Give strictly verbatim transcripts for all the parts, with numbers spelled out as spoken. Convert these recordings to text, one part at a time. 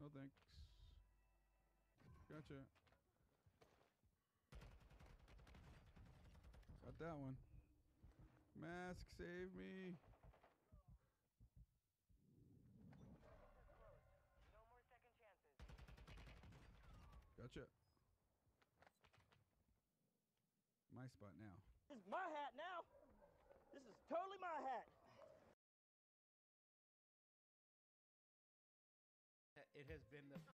No thanks. Gotcha. Got that one. Mask, save me. No more second chances. Gotcha. My spot now. This is my hat now. This is totally my hat. It has been the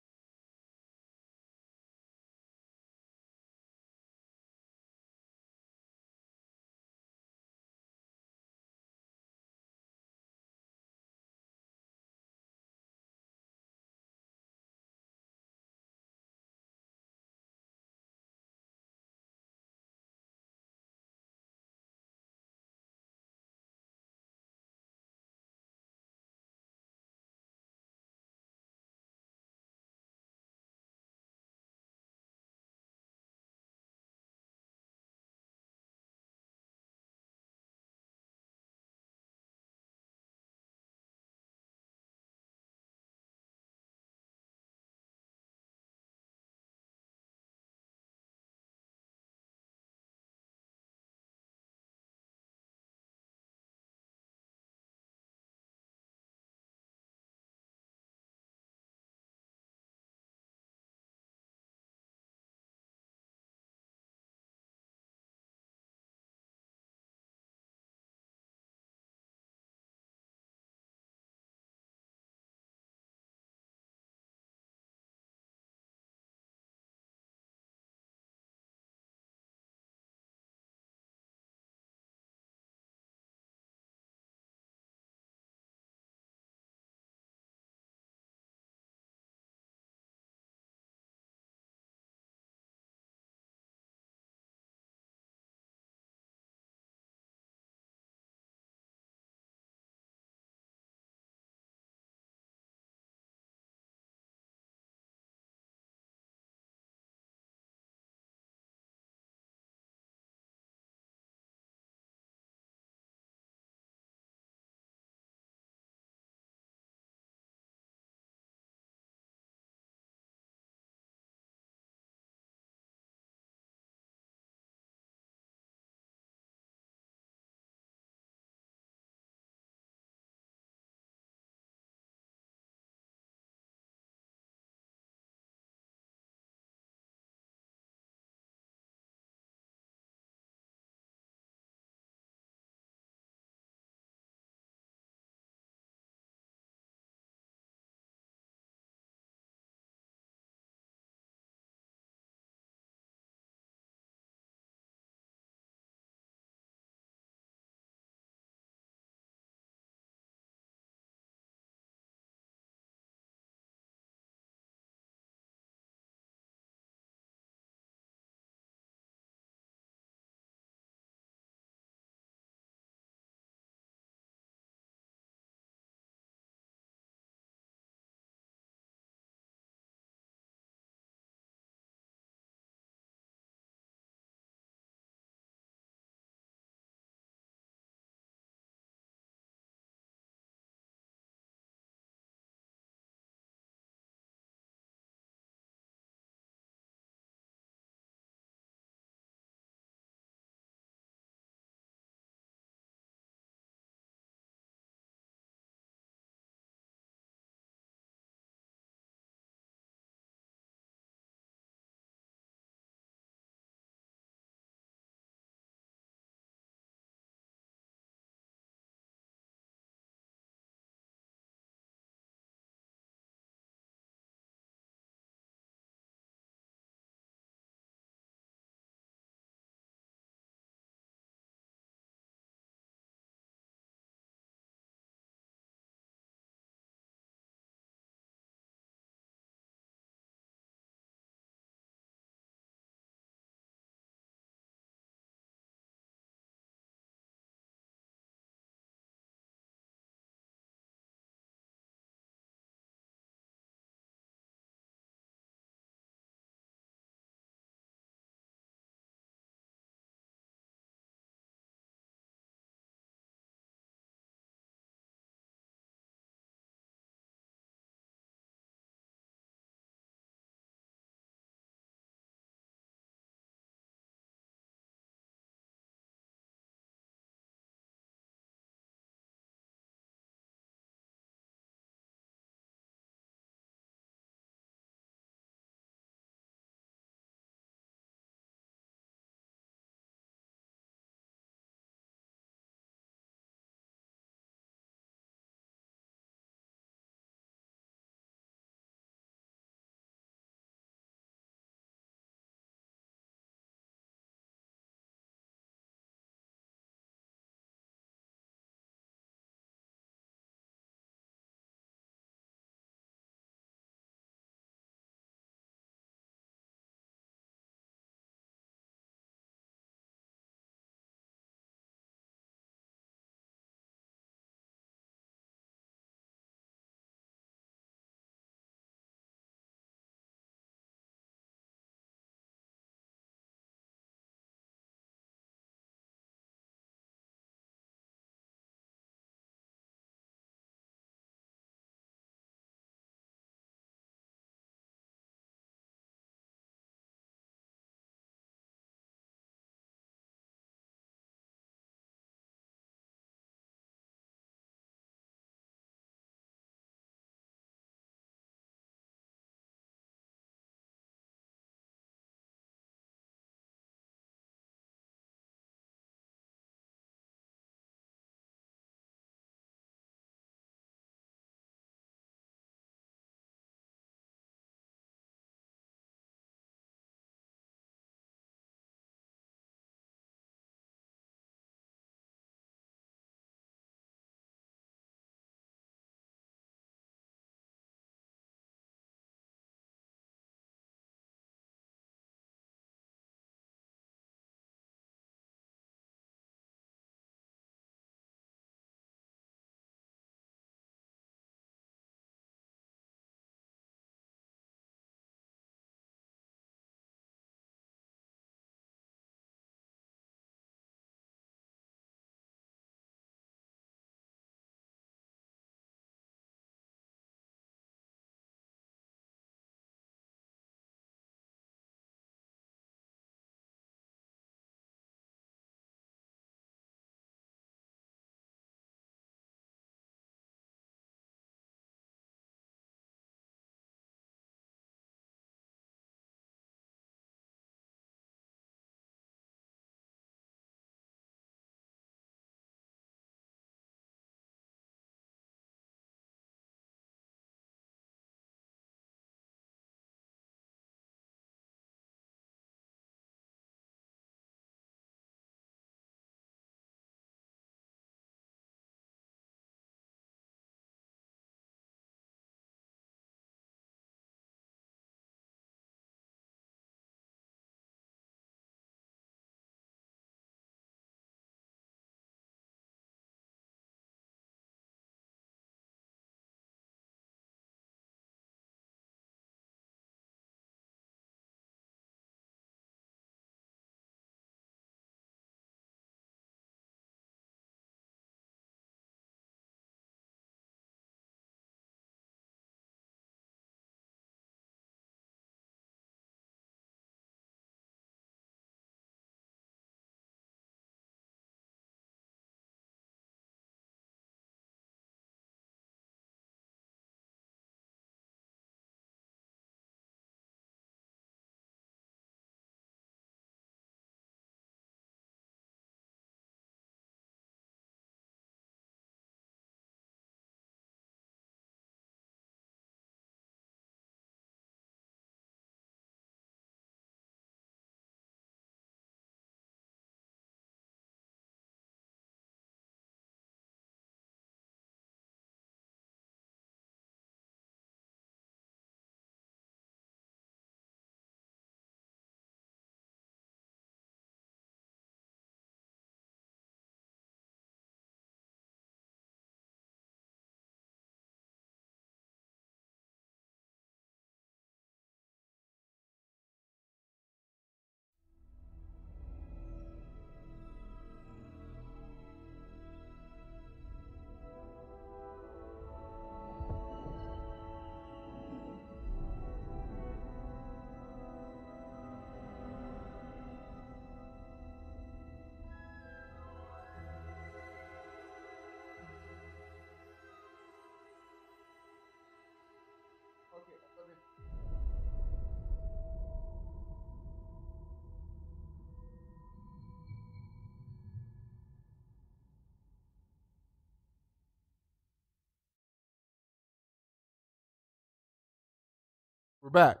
We're back.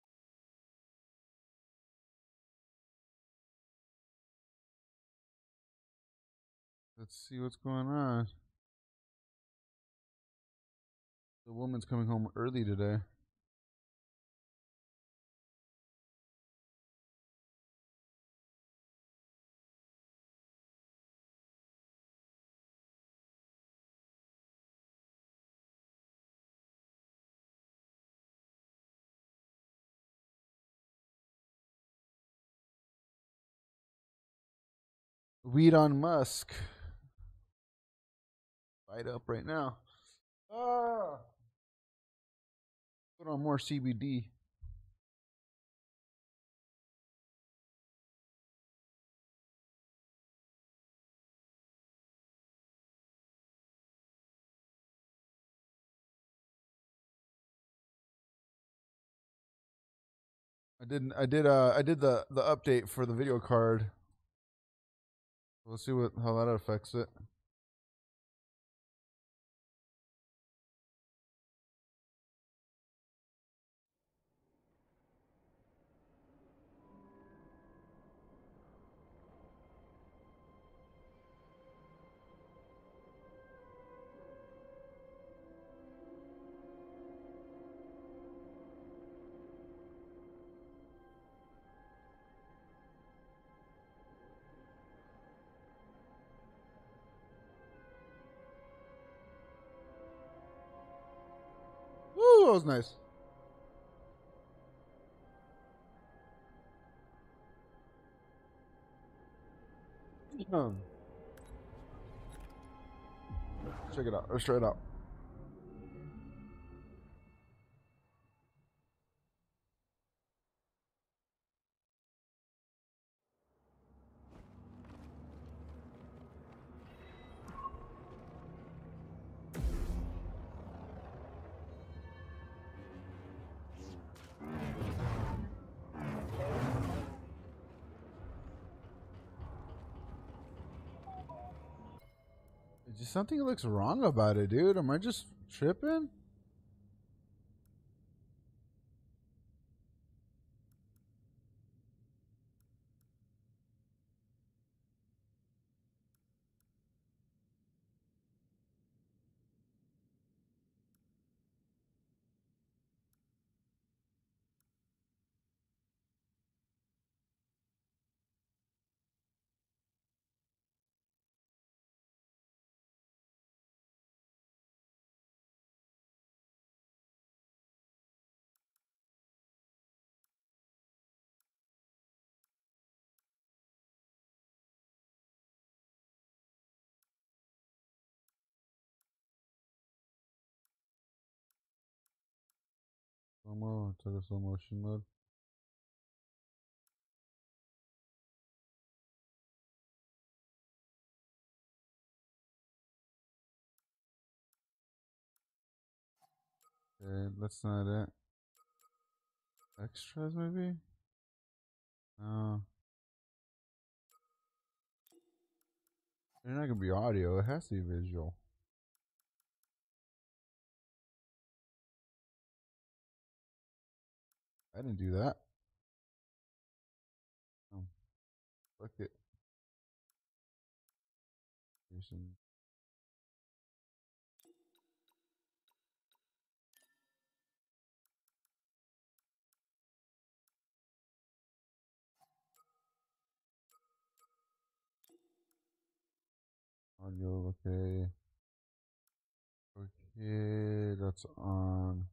Let's see what's going on. The woman's coming home early today. Weed on Musk. Light up right now. Ah! Put on more C B D. I didn't. I did. Uh, I did the the update for the video card. We'll see what how that affects it. Woo, that was nice. Um, check it out. Let's try it out. Just something looks wrong about it, dude. Am I just tripping? Slow mo, to the slow motion mode. Okay, that's not it. Extras, maybe? No. They're not gonna be audio. It has to be visual. I didn't do that. Oh, fuck it. Jason. Audio, okay. Okay, that's on.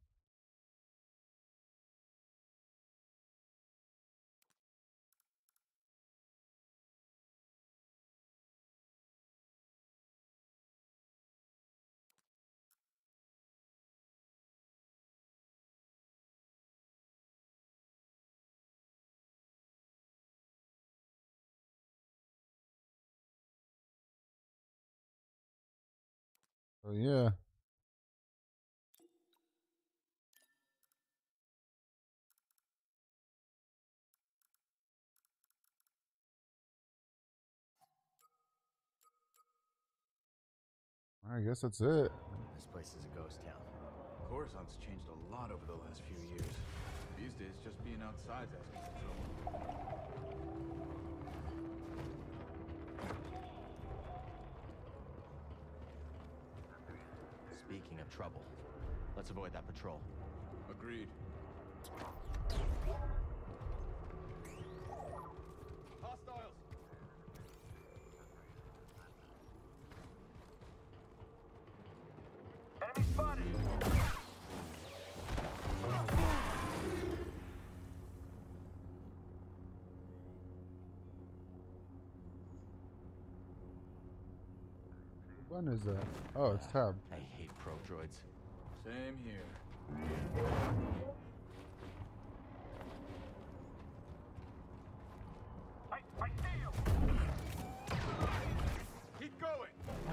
Oh yeah. I guess that's it. This place is a ghost town. Coruscant's changed a lot over the last few years. These days, just being outside's asking for trouble. Speaking of trouble, let's avoid that patrol. Agreed. Hostiles! Enemy spotted! What button is that? Oh, it's tab. I hate probe droids. Same here. I, I see you! Keep going!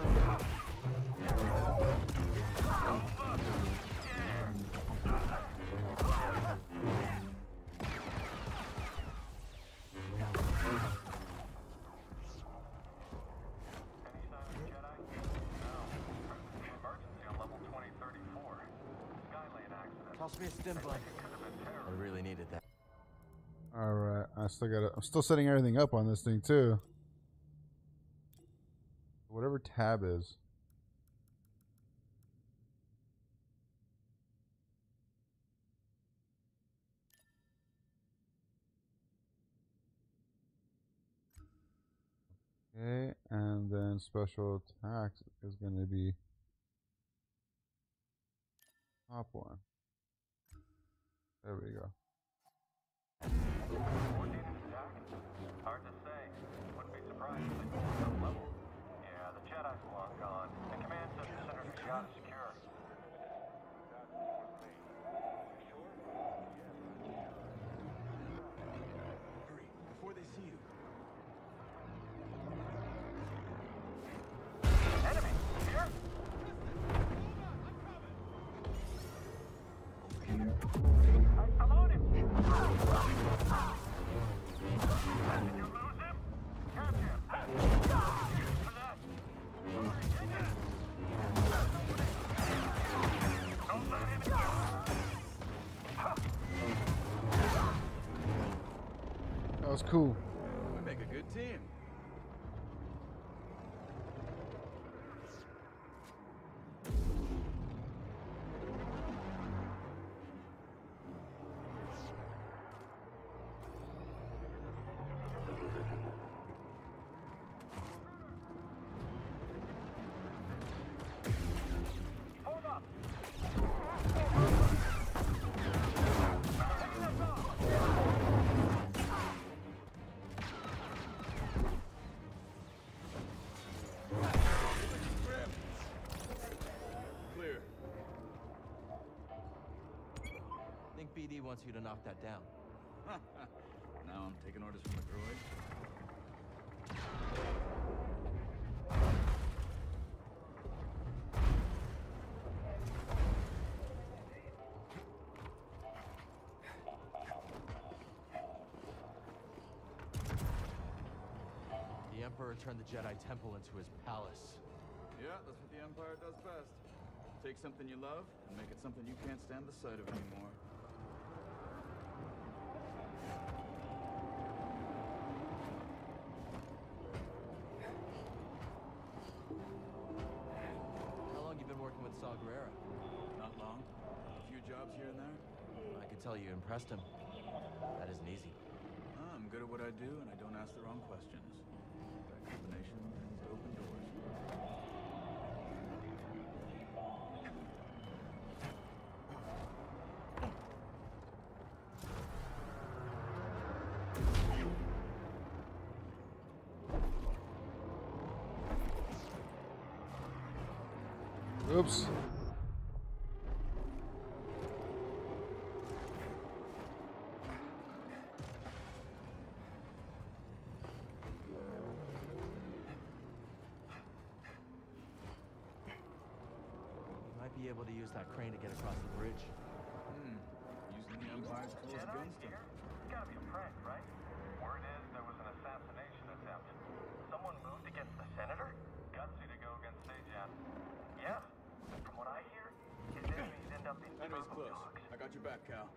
Toss me a stim bun. I really needed that. All right, I still got it. I'm still setting everything up on this thing too. Whatever tab is. Okay, and then special attacks is going to be top one. There we go. Coordinated attack? Hard to say. Wouldn't be surprised if they pulled some level. Yeah, the Jedi's long gone. The command says the Senator's yacht is secure. Hurry, before they see you. Enemy! Here? I, I'm on him! Did you lose him? Catch him! For that! Don't let him go! That was cool. We make a good team. Hold up! Clear. Think B D wants you to knock that down. Now I'm taking orders from the droid. The Emperor turned the Jedi Temple into his palace. Yeah, that's what the Empire does best. Take something you love and make it something you can't stand the sight of anymore. How long you been working with Saw Gerrera? Not long. A few jobs here and there. I could tell you impressed him. That isn't easy. Ah, I'm good at what I do, and I don't ask the wrong questions. That combination tends to open doors. Oops. You might be able to use that crane to get across the bridge. Hmm. Using the Empire's tools Jedi against them. here? It's gotta be a prank, right? Word is there was an assassination attempt. Someone moved against the Senator? Gutsy to go against Sejan. I got your back, Cal.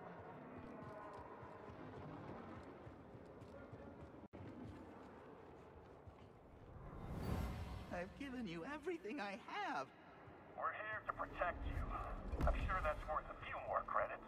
I've given you everything I have. We're here to protect you. I'm sure that's worth a few more credits.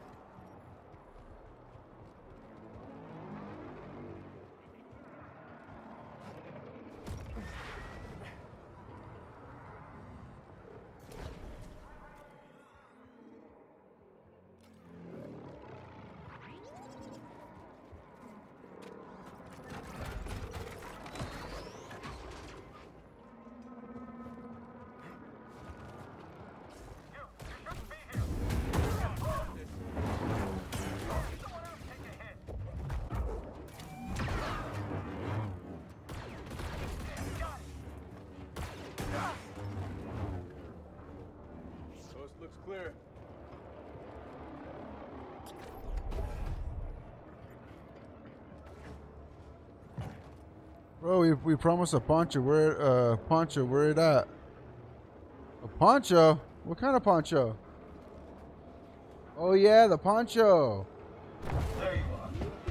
Coast looks clear. Bro, we we promised a poncho. Where uh poncho? Where it at? A poncho? What kind of poncho? Oh yeah, the poncho. There you are.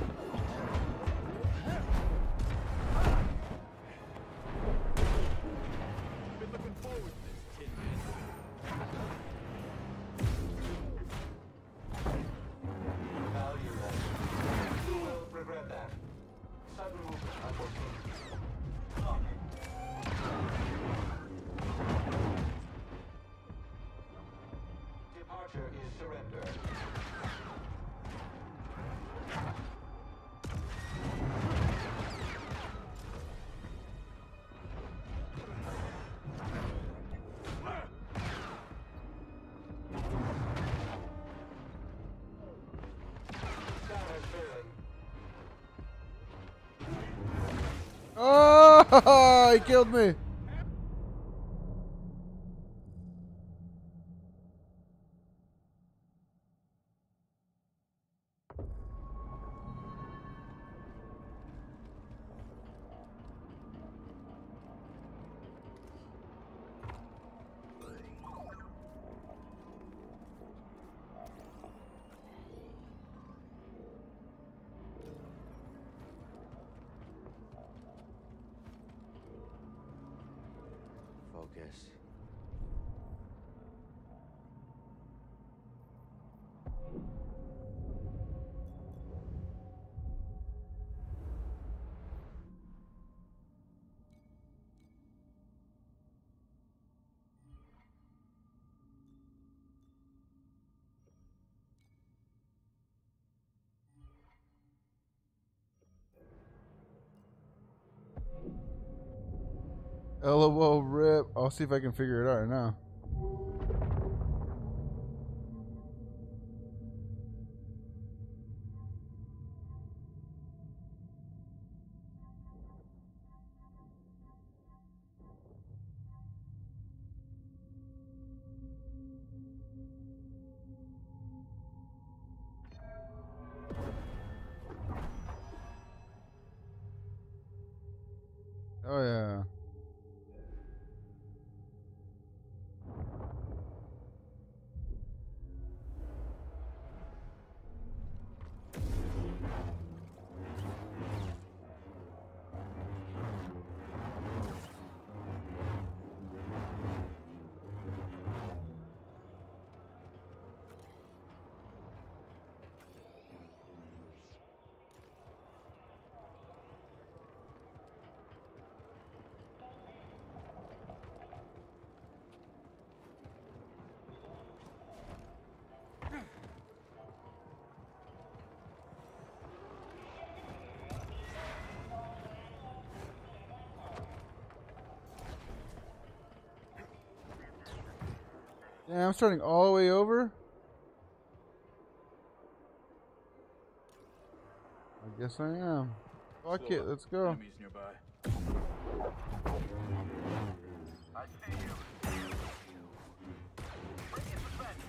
Been looking forward to this, Tin Man. You will regret that. Sunroof unfortunately. Departure is surrender. Scanners failing. Oh, he killed me. Focus. LOL rip. I'll see if I can figure it out right now. Oh yeah. Yeah, I'm starting all the way over. I guess I am. Fuck Slow it, up. let's go. Enemies nearby. I see you. Bring it to bed.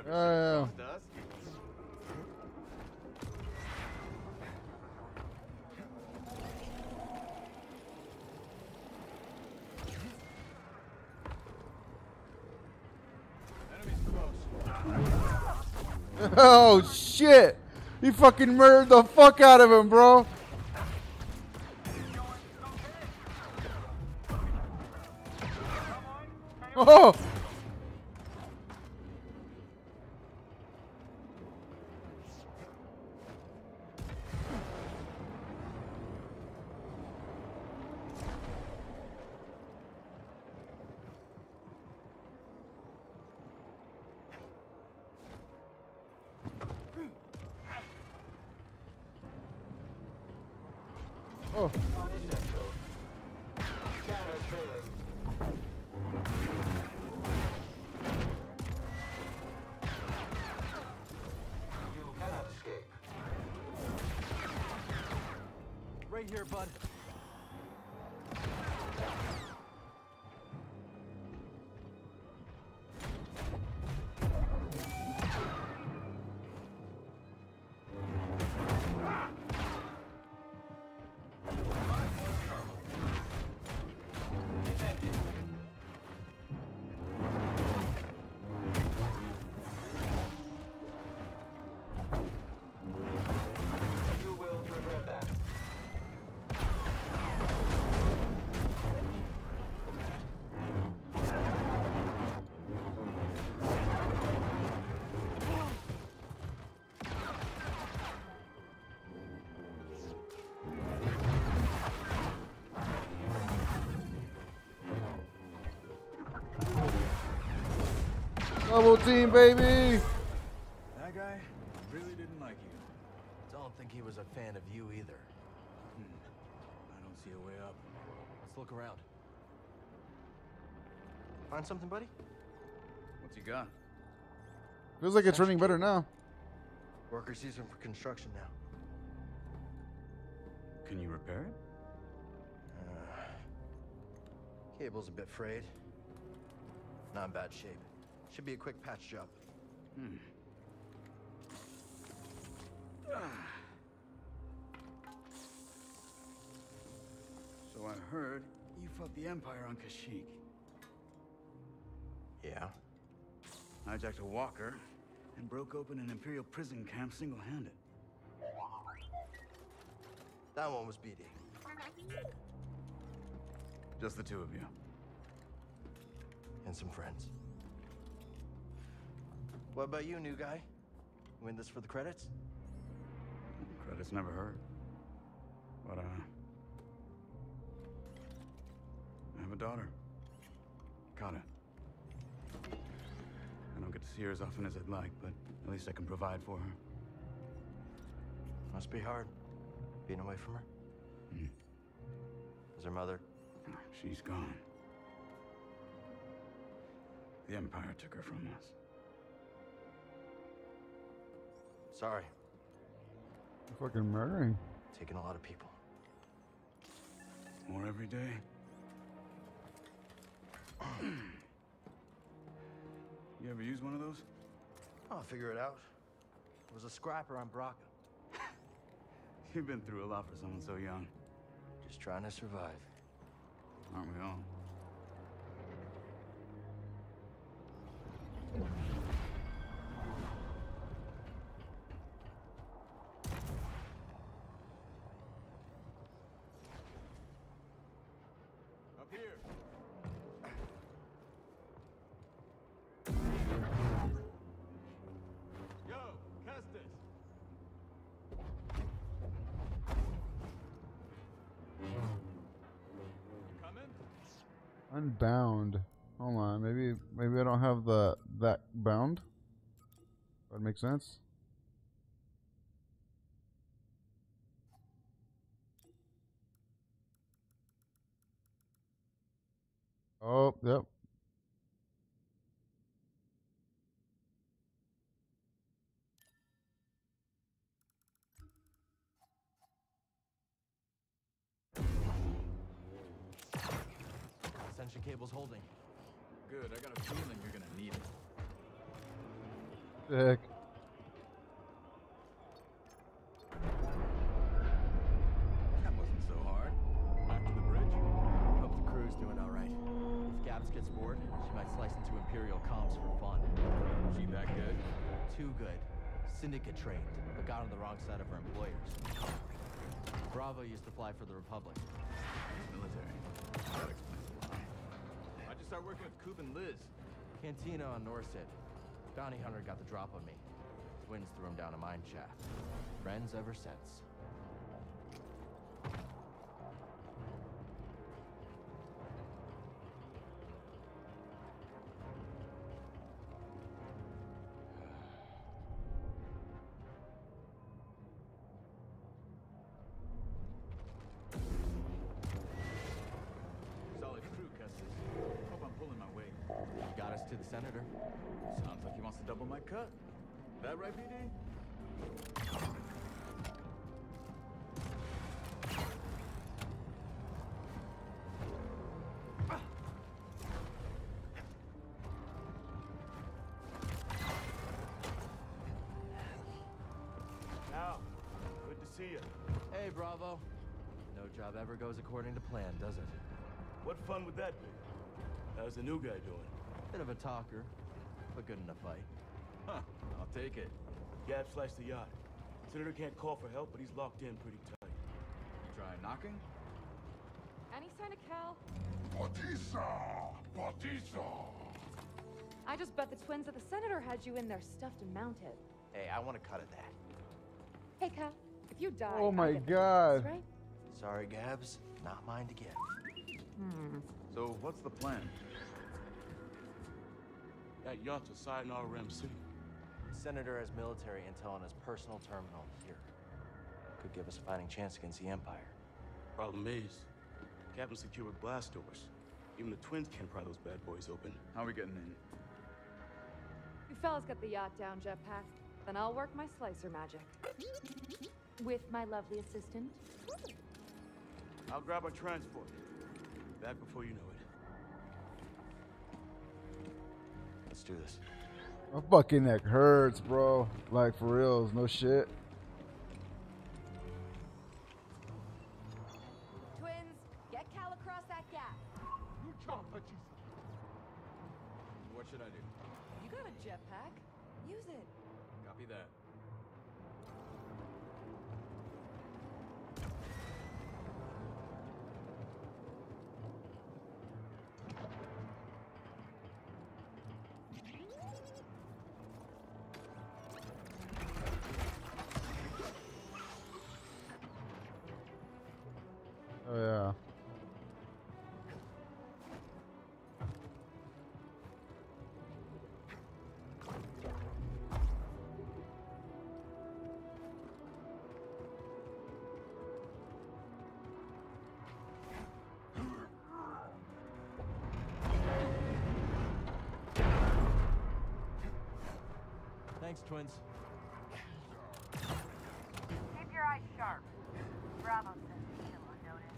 Yeah. Dust. Enemies close. Oh shit! He fucking murdered the fuck out of him, bro. Oh! Oh. Right here, bud. Double team, baby. That guy really didn't like you. Don't think he was a fan of you either. I don't see a way up. Let's look around. Find something, buddy? What's he got? Feels like it's running better now. Worker season for construction now. Can you repair it? Uh, cable's a bit frayed. Not in bad shape. Should be a quick patch job. Hmm. So I heard you fought the Empire on Kashyyyk. Yeah. Hijacked a walker and broke open an Imperial prison camp single-handed. That one was B D. Just the two of you. And some friends. What about you, new guy? You in this for the credits? Credits never hurt. But, uh... I have a daughter. Kata. I don't get to see her as often as I'd like, but at least I can provide for her. Must be hard, being away from her. Hmm. Is her mother? She's gone. The Empire took her from us. Sorry, Fucking murdering. taking a lot of people. More every day. You ever use one of those? I'll figure it out. It was a scrapper on Braca. You've been through a lot for someone so young. Just trying to survive. Aren't we all? Up here. Yo, Kestis. Coming? Unbound. Hold on, maybe maybe I don't have the that bound. That makes sense. Oh, yep. Ascension cable's holding. Good, I got a feeling you're gonna need it. Sick. That wasn't so hard. Back to the bridge. Hope the crew's doing all right. If Gabs gets bored, she might slice into Imperial comms for fun. She that good? Too good. Syndicate trained, but got on the wrong side of her employers. Bravo used to fly for the Republic. Military. That explains a lot. I just started working with Coop and Liz. Cantina on Norset. Bounty hunter got the drop on me. Twins threw him down a mine shaft. Friends ever since. Solid crew, Custis. Hope I'm pulling my weight. Got us to the senator. Sounds like he wants to double my cut. That right, P D? Al, good to see you. Hey, Bravo. No job ever goes according to plan, does it? What fun would that be? How's the new guy doing? Bit of a talker, but good in a fight. Huh. I'll take it. Gab sliced the yacht. Senator can't call for help, but he's locked in pretty tight. Try knocking? Any sign of Cal? Batista! Batista! I just bet the twins at the Senator had you in there stuffed and mounted. Hey, I want a cut of that. Hey, Cal, if you die, Oh I my get the God. right? Sorry, Gabs. Not mine to give. Hmm. So, what's the plan? That yacht's a Sayonara Rim City. Senator has military intel on his personal terminal here. Could give us a fighting chance against the Empire. Problem is, Captain secured blast doors. Even the twins can't pry those bad boys open. How are we getting in? You fellas get the yacht down, Jetpack. Then I'll work my slicer magic. With my lovely assistant. I'll grab our transport. Back before you know it. Let's do this. My fucking neck hurts, bro. Like, for reals, no shit. Twins, get Cal across that gap. What should I do? You got a jetpack. Use it. Copy that. Oh, yeah. Thanks, twins. Keep your eyes sharp. Bravo says he's still on notice.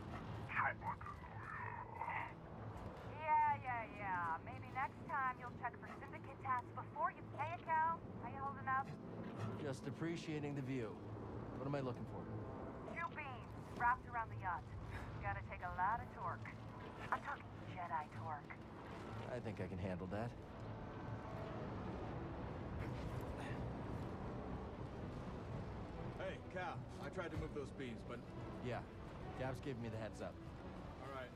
Yeah, yeah, yeah. Maybe next time you'll check for syndicate tasks before you pay a cow. How you holding up? Just appreciating the view. What am I looking for? Two beams wrapped around the yacht. Gotta take a lot of torque. I'm talking Jedi torque. I think I can handle that. Hey, Cal. I tried to move those beams, but... Yeah, Gabs gave me the heads up. All right.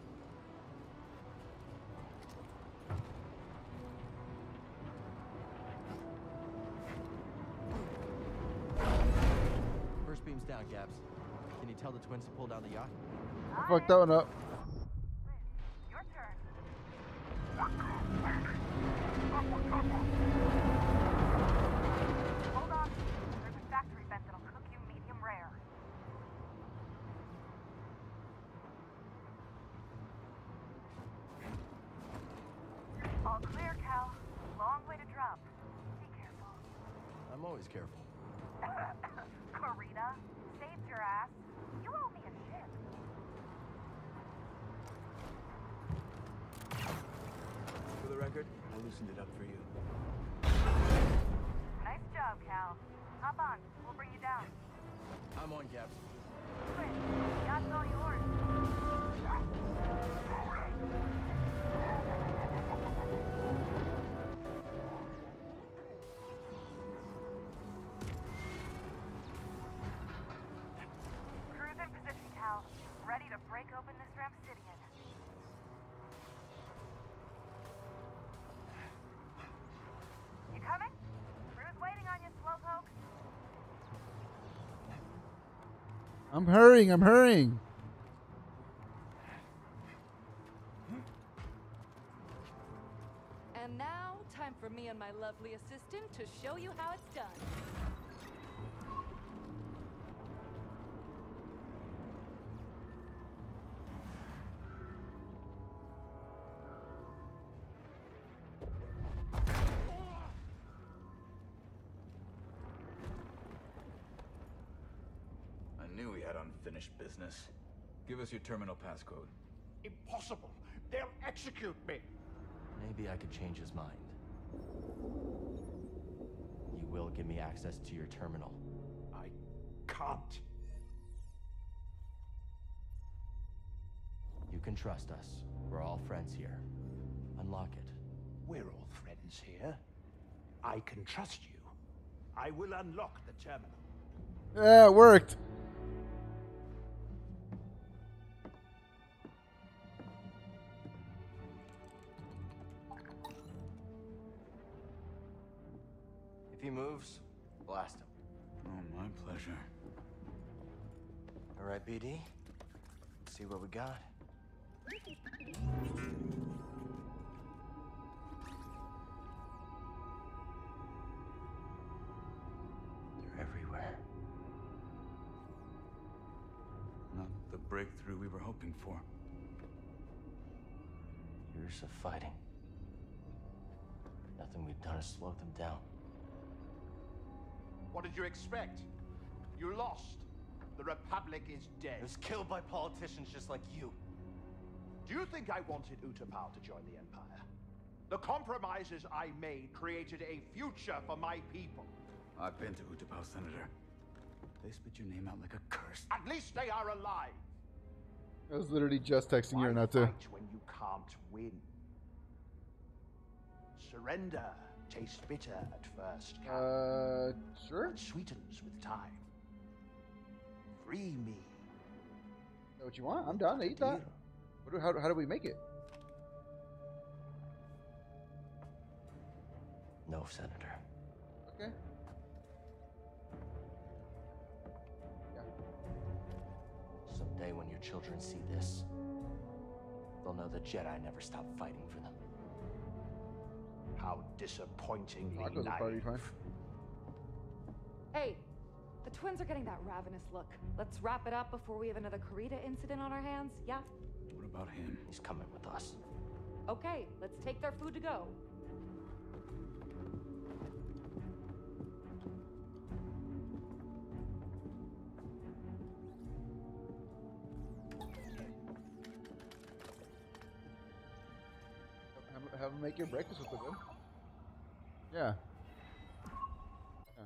First beam's down, Gabs. Can you tell the twins to pull down the yacht? I fucked that one up. Your turn. Hold on. There's a factory vent that'll cook you medium rare. All clear, Cal. Long way to drop. Be careful. I'm always careful. Corina, saved your ass. You owe me a ship. For the record, I loosened it up for you. out, Cal. Hop on. We'll bring you down. I'm on, Cap. Quick. Yacht's all yours. Cruise in position, Cal. Ready to break open this Ramsidian. You coming? Crew's waiting on you, Slowpoke. I'm hurrying, I'm hurrying. And now, time for me and my lovely assistant to show you how it's done. I knew we had unfinished business. Give us your terminal passcode. Impossible. They'll execute me. Maybe I could change his mind. You will give me access to your terminal. I can't. You can trust us. We're all friends here. Unlock it. We're all friends here. I can trust you. I will unlock the terminal. Yeah, it worked. If he moves, blast him. Oh, my pleasure. All right, B D. See what we got. They're everywhere. Not the breakthrough we were hoping for. Years of fighting. Nothing we've done has slowed them down. What did you expect? You lost. The Republic is dead. It was killed by politicians just like you. Do you think I wanted Utapau to join the Empire? The compromises I made created a future for my people. I've been to Utapau, Senator. They spit your name out like a curse. At least they are alive. I was literally just texting you Why right now too. fight when you can't win? Surrender tastes bitter at first, Cal. Uh, sure. But sweetens with time. Free me. Is that what you want? I'm down to eat that. What do, how, how do we make it? No, Senator. Okay. Yeah. Someday when your children see this, they'll know the Jedi never stopped fighting for them. How disappointingly Tacos will probably be fine. naive. Hey, the twins are getting that ravenous look. Let's wrap it up before we have another Karita incident on our hands, yeah? What about him? He's coming with us. Okay, let's take their food to go. Have, have them make your breakfast with them. Yeah. Yeah.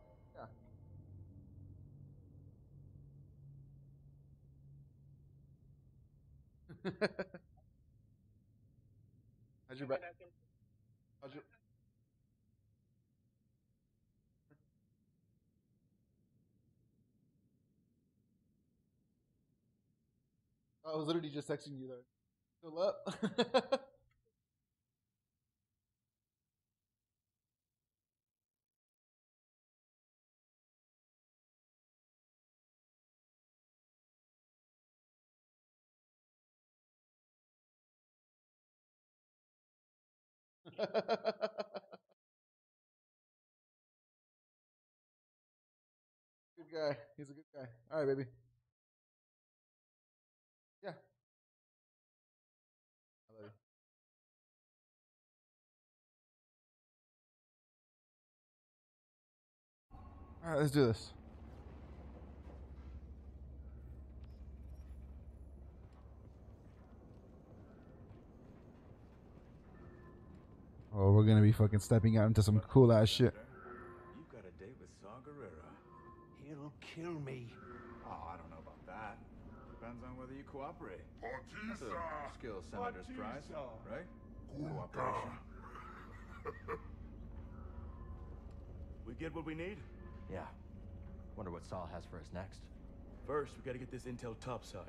Yeah. How's your back? How's your? I was literally just texting you there. Still up? Good guy. He's a good guy. All right, baby. Yeah. I love you. All right, let's do this. Oh, we're gonna be fucking stepping out into some cool ass shit. You've got a kill me. Oh, I don't know about that. Depends on whether you cooperate. That's a skill Senator's prize, right? Cooperation. We get what we need? Yeah. Wonder what Saul has for us next. First, we gotta get this intel topside.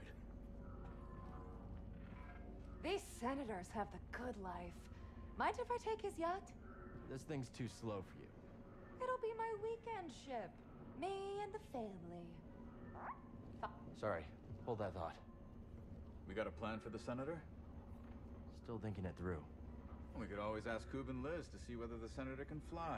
These senators have the good life. Mind if I take his yacht? This thing's too slow for you. It'll be my weekend ship. Me and the family. Sorry, hold that thought. We got a plan for the Senator? Still thinking it through. We could always ask Coob and Liz to see whether the Senator can fly.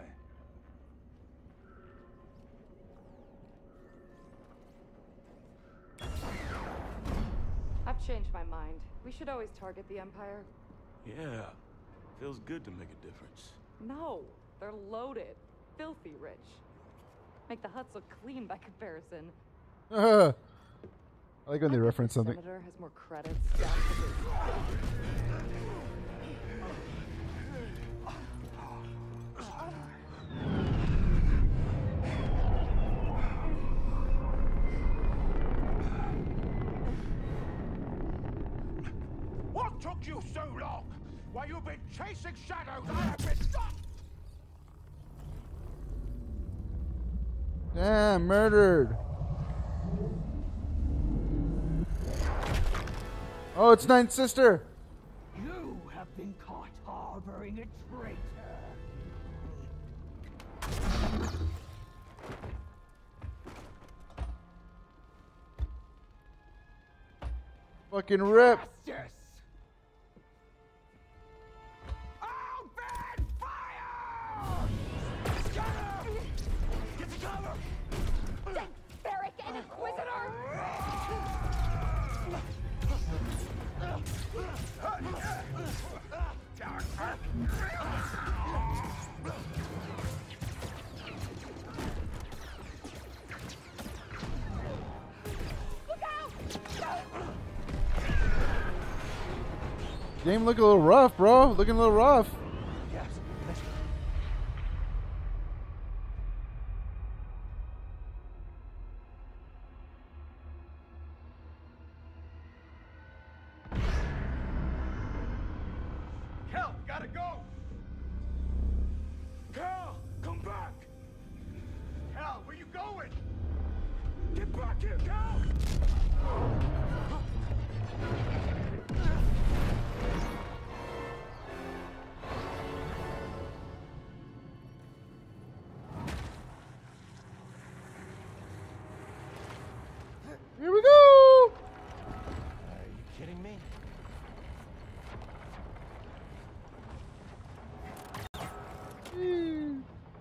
I've changed my mind. We should always target the Empire. Yeah. Feels good to make a difference. No, they're loaded. Filthy rich. Make the huts look clean by comparison. I like when they reference something. Senator has more credits. Down to What took you so long? While you've been chasing shadows, I have been stopped! Damn, murdered. Oh, it's Ninth Sister. You have been caught harboring a traitor. Fucking rip. Justice! Open fire! Shadow! Get to cover! Beric and Inquisitor! Look out! Game looking a little rough, bro. Looking a little rough. Cal, gotta go! Cal, come back! Cal, where you going? Get back here, Cal! Here we go. Are you kidding me? Hmm.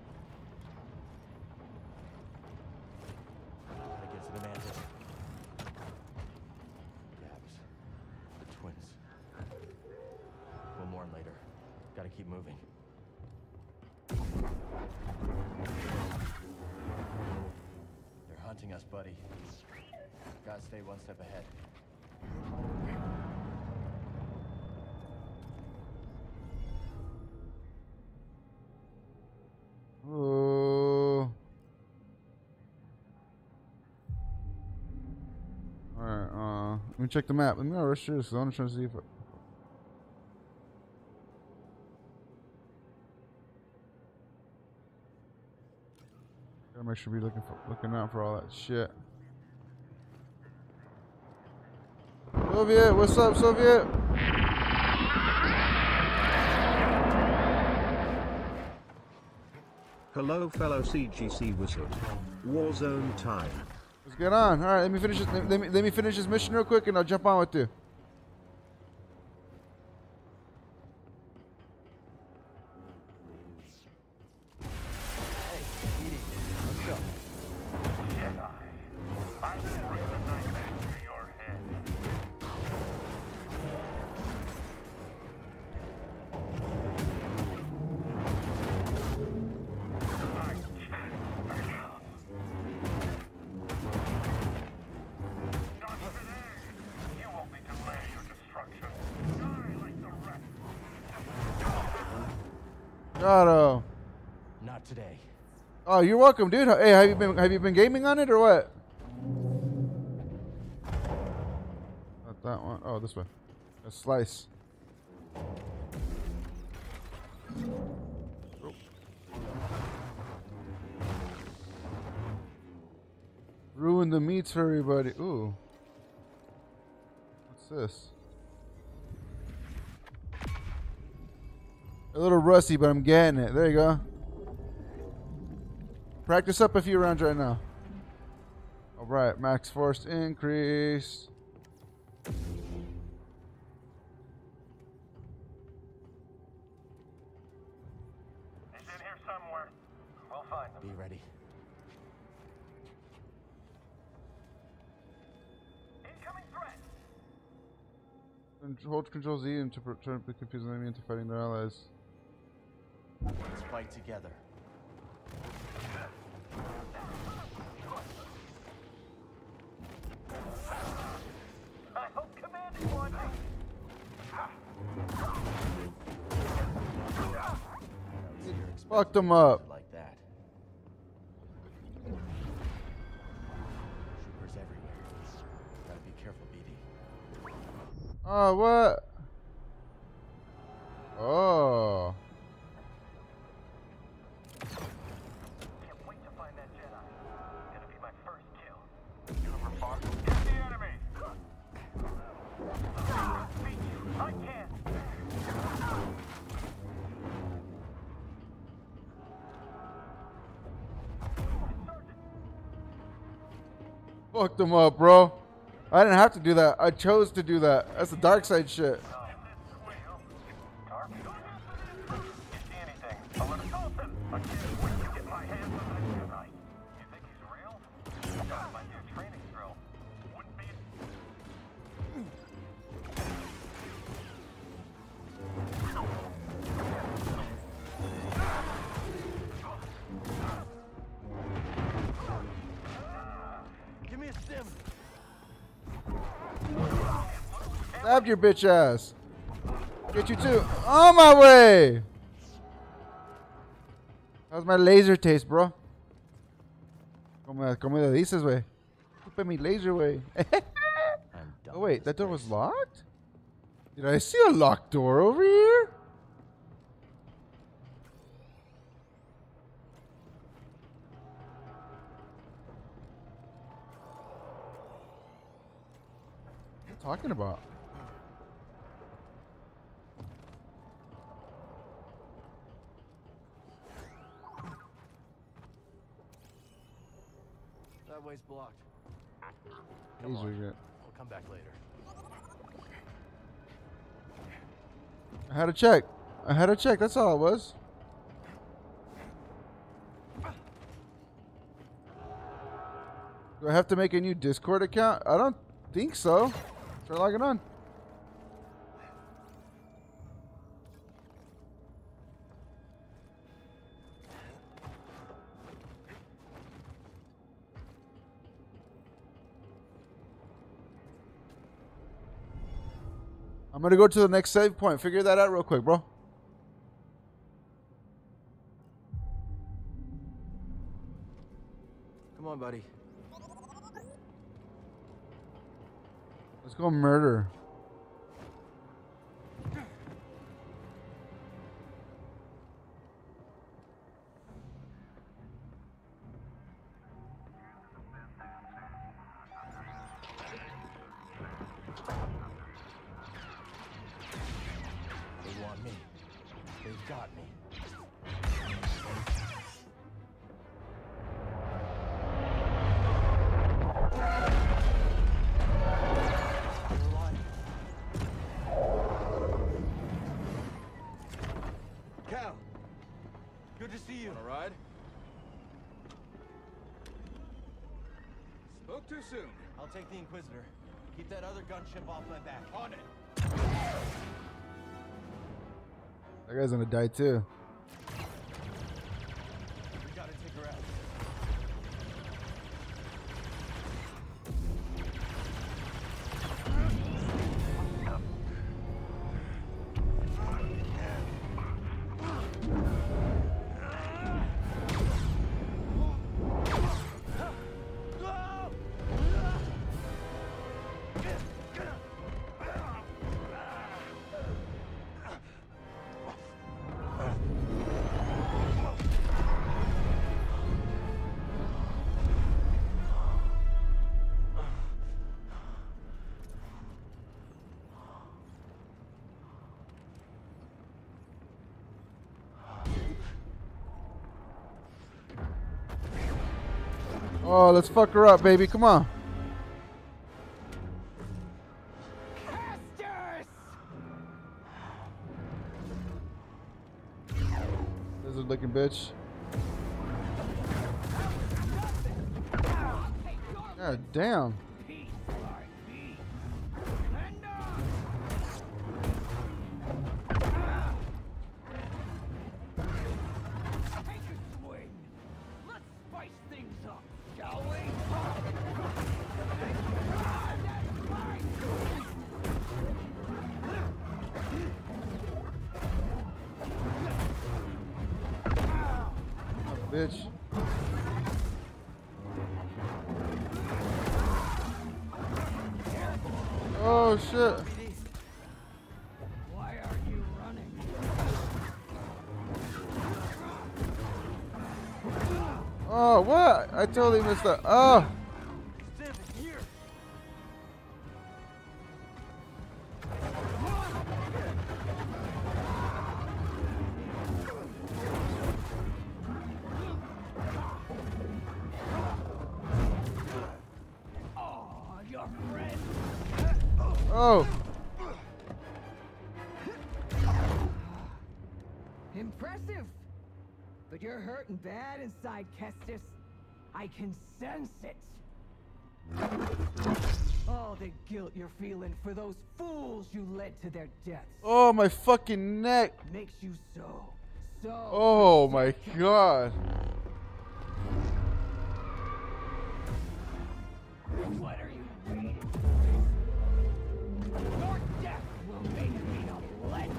Gotta get to the mantis. Gabs. The twins. We'll mourn later. Gotta keep moving. They're hunting us, buddy. Gotta stay one step ahead. Oh. Alright, uh, let me check the map. Let me not rush this. I'm trying to see if I... Gotta make sure we looking for looking out for all that shit. Soviet, what's up, Soviet? Hello, fellow C G C wizard. Warzone time. What's going on? All right, let me finish this. Let me let me finish this mission real quick, and I'll jump on with you. Otto. Not today. Oh, you're welcome, dude. Hey, have you been have you been gaming on it or what? that one. Oh, this way. A slice. Oh. Ruin the meats for everybody. Ooh. What's this? A little rusty, but I'm getting it. There you go. Practice up a few rounds right now. Alright, max force increase. He's in here somewhere. We'll find him. Be ready. Incoming threat. And hold Control Z and to turn to confuse the enemy into fighting their allies. Let's fight together. I hope Command won. Fucked them up. Like that. Troopers everywhere. Gotta be careful, B D. Oh, what? Oh. Can't wait to find that Jedi. Gonna be my first kill. Super far. Get the enemy. Beat you. I can't. Fucked them up, bro. I didn't have to do that. I chose to do that. That's the dark side shit. Give me a stim. Stabbed your bitch ass. Get you too. On my way. How's my laser taste, bro? Como, como le dices, wey? Chupe mi laser, wey. Oh, wait. That door was locked? Did I see a locked door over here? What are you talking about? That way's blocked. Come Laser on. yet. We'll come back later. I had to check. I had to check. That's all it was. Do I have to make a new Discord account? I don't think so. Try logging on. I'm gonna go to the next save point. Figure that out real quick, bro. Come on, buddy. Let's go murder. They want me. They've got me. Cal! Good to see you. Want a ride? Spoke too soon. I'll take the Inquisitor. Keep that other gunship off my back. On it. That guy's gonna die too. We gotta take her out. Oh, let's fuck her up, baby. Come on. Lizard looking bitch. God damn. Bitch. Oh shit. Why are you running? Oh, what? I totally missed that. Oh. Oh. Impressive. But you're hurting bad inside, Kestis. I can sense it. All the guilt you're feeling for those fools you led to their deaths. Oh, my fucking neck. Makes you so, so... Oh my god. What are you waiting for? Your death will make me a legend.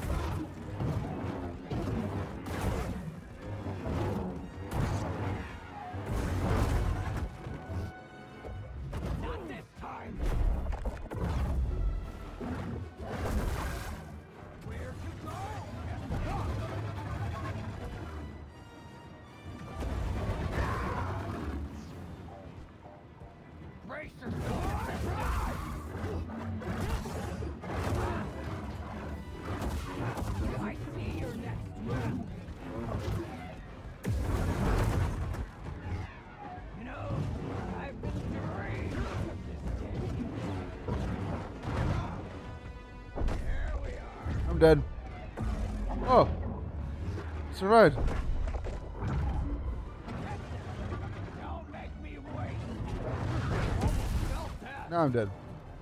Not this time. Where to go? Brace yourself. I see your next move. You know, I've been dreaming of this day. Here we are. I'm dead. Oh. It's alright. Don't make me wait. Almost felt that. Now I'm dead.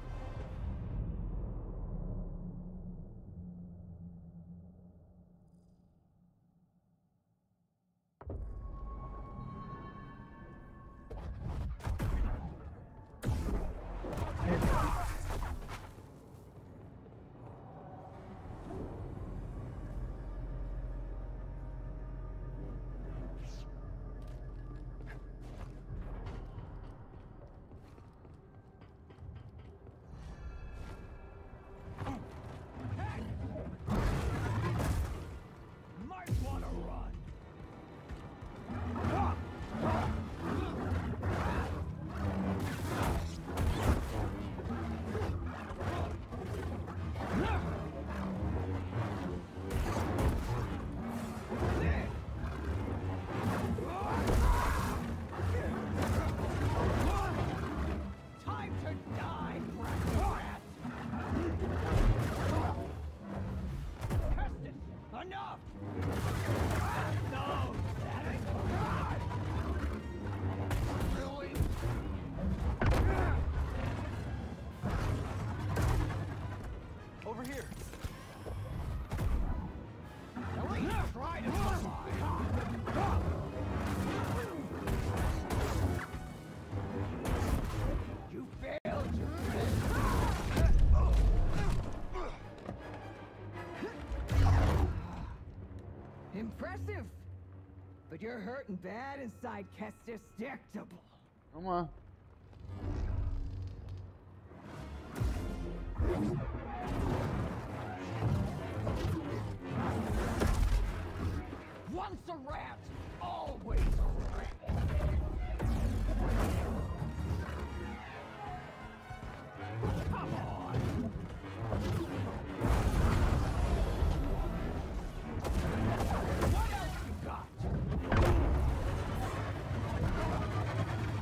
Might want to run. Time to die, rat. Kestis, enough! No, that ain't right. Really? Over here. At least try to survive. You failed your Impressive. But you're hurting bad inside, Kestis. Predictable. Come on. Once a rat, always a rat. Come on. What else you got?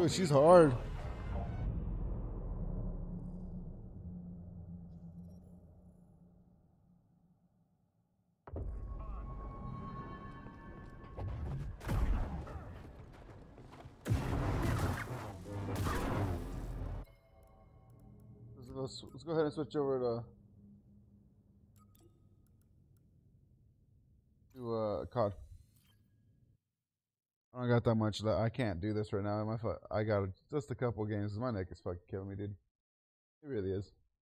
Oh, she's hard. Let's go, let's go ahead and switch over to to uh, C O D. I don't got that much left. I can't do this right now. My fu- I got just a couple games. My neck is fucking killing me, dude. It really is.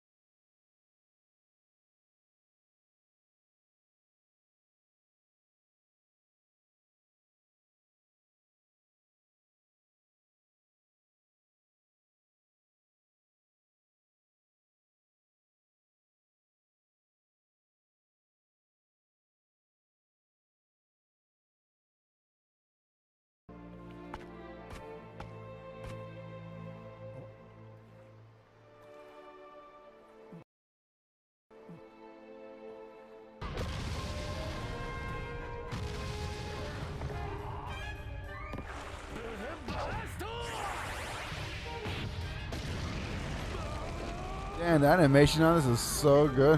Man, the animation on this is so good.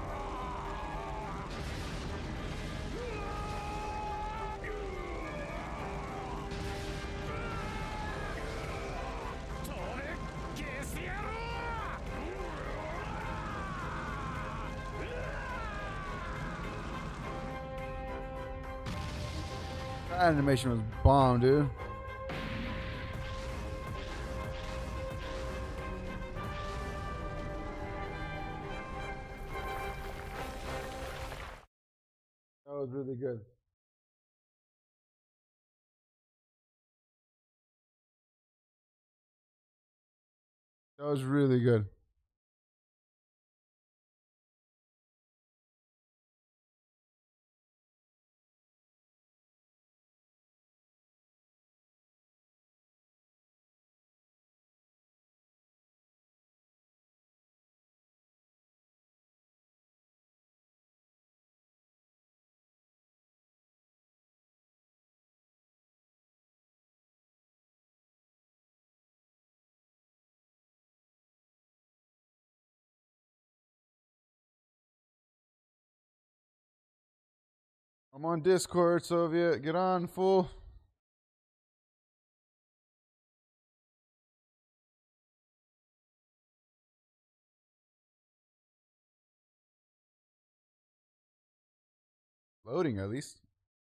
That animation was bomb, dude. That was really good. That was really good. I'm on Discord, Soviet. Get on, fool. Loading, at least.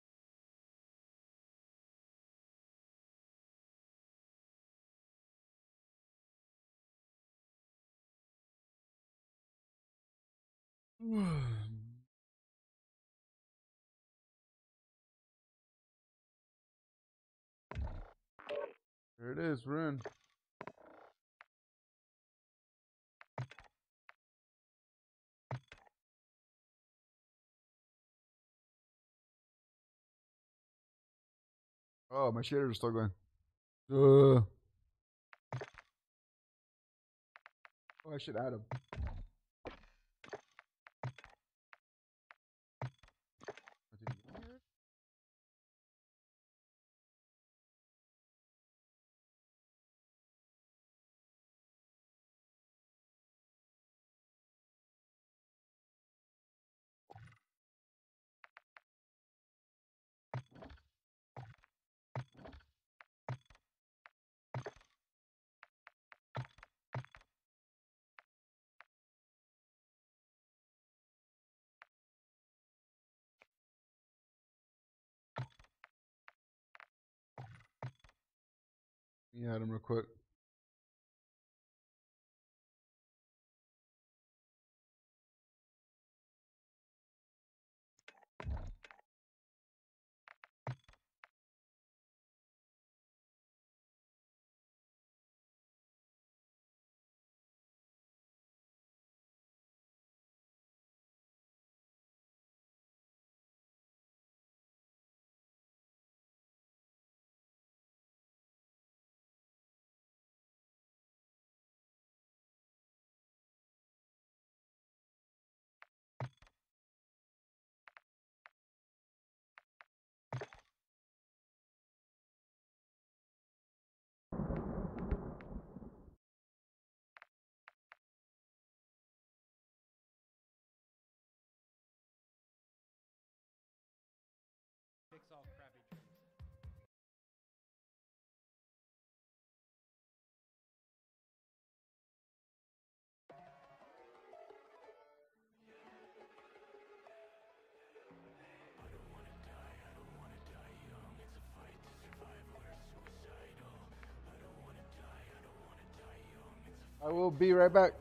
There it is, we're in. Oh, my shaders are still going. Uh. Oh, I should add them. Let me add them real quick. I will be right back.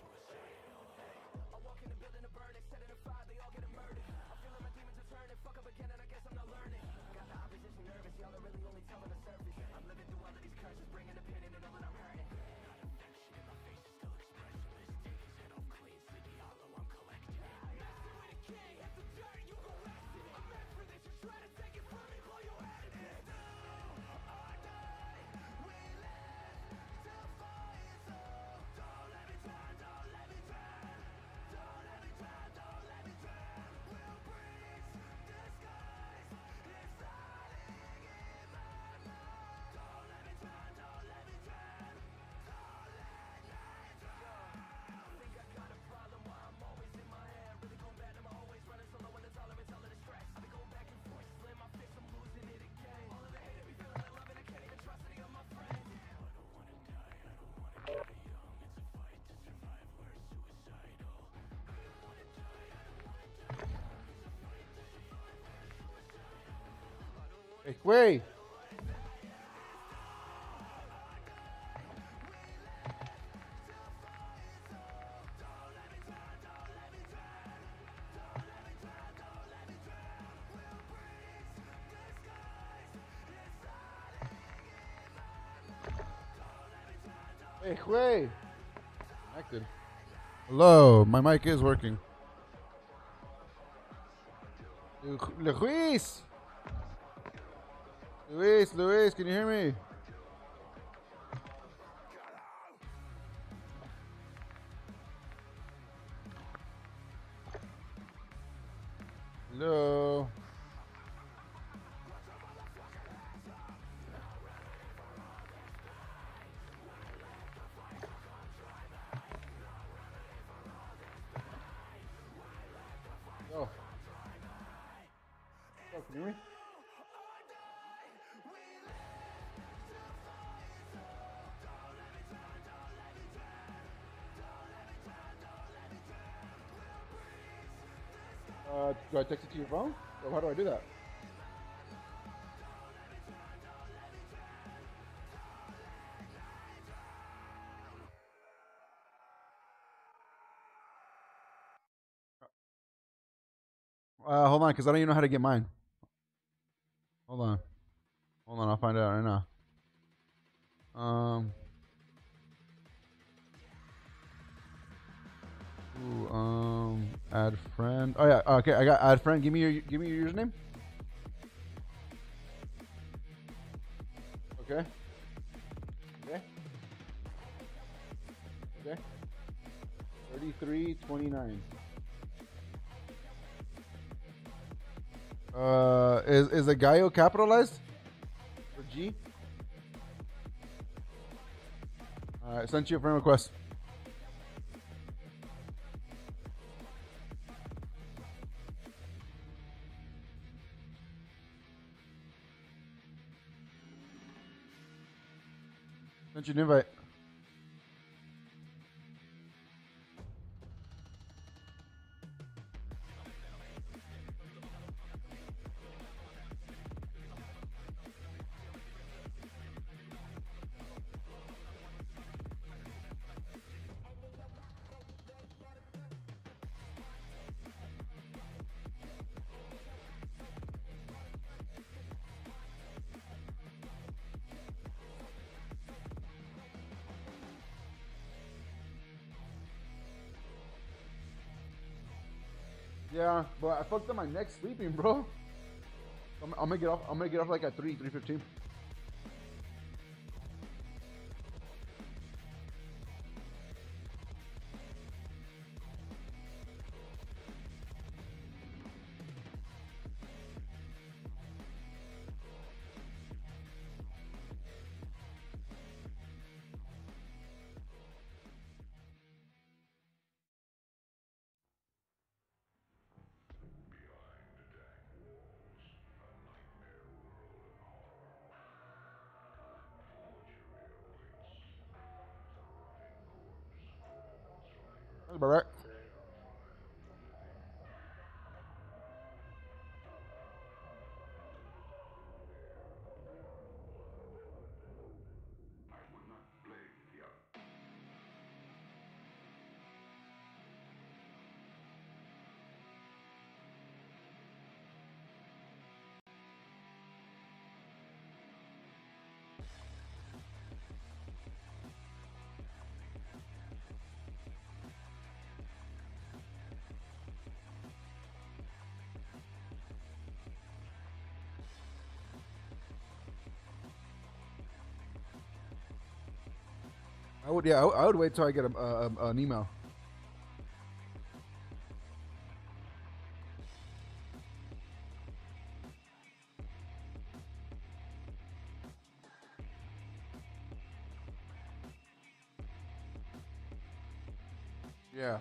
Hey, güey. Hey, güey. Acted. Hello, my mic is working. Lu- Luis! Luis, Luis, can you hear me? Hello? Oh. Oh, can you hear me? Uh, do I text it to your phone? Or how do I do that? Uh, hold on, because I don't even know how to get mine. Hold on. Hold on, I'll find out right now. Um. Ooh, um, add friend. Oh yeah, okay, I got add friend. Give me your, give me your username. Okay. Okay. Okay. Thirty-three twenty-nine. Uh, is is the Gallo capitalized? Or G? All right, sent you a friend request. Sent you an invite. Yeah, but I fucked up my neck sleeping, bro. I'm, I'm gonna get off. I'm gonna get off like at three, three fifteen. That's about right. I would, yeah, I, would- I would wait till I get a, a, a- an email. Yeah.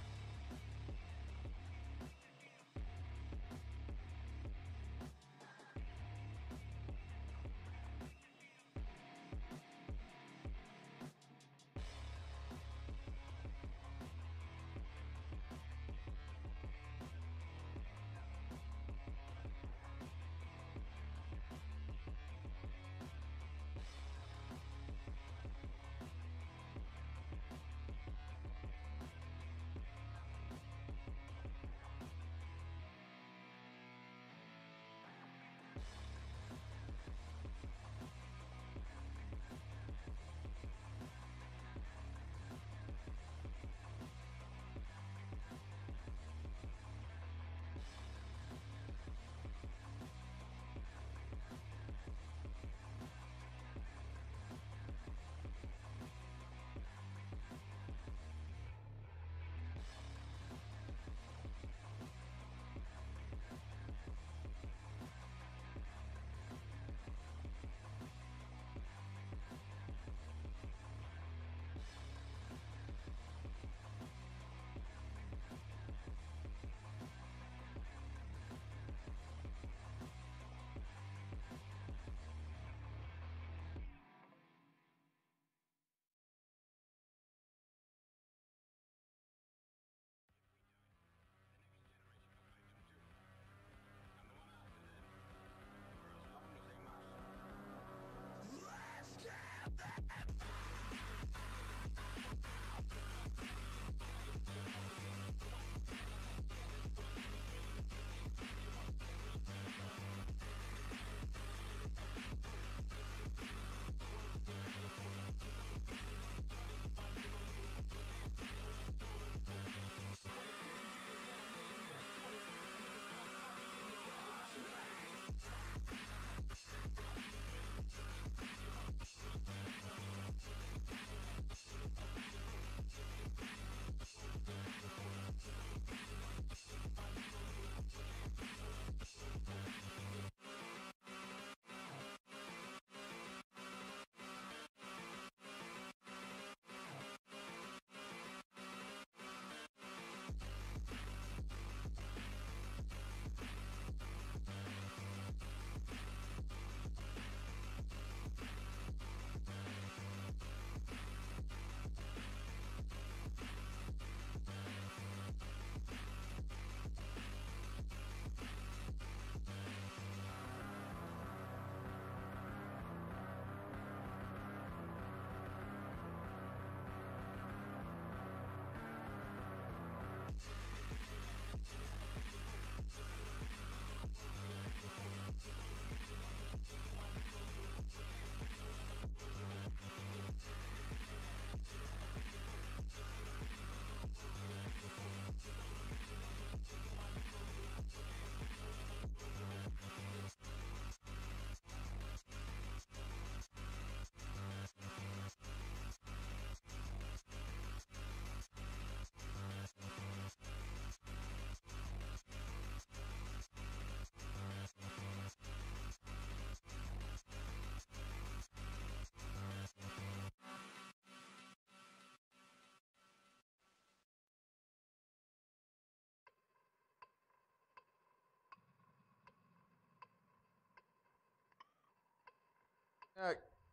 Yeah.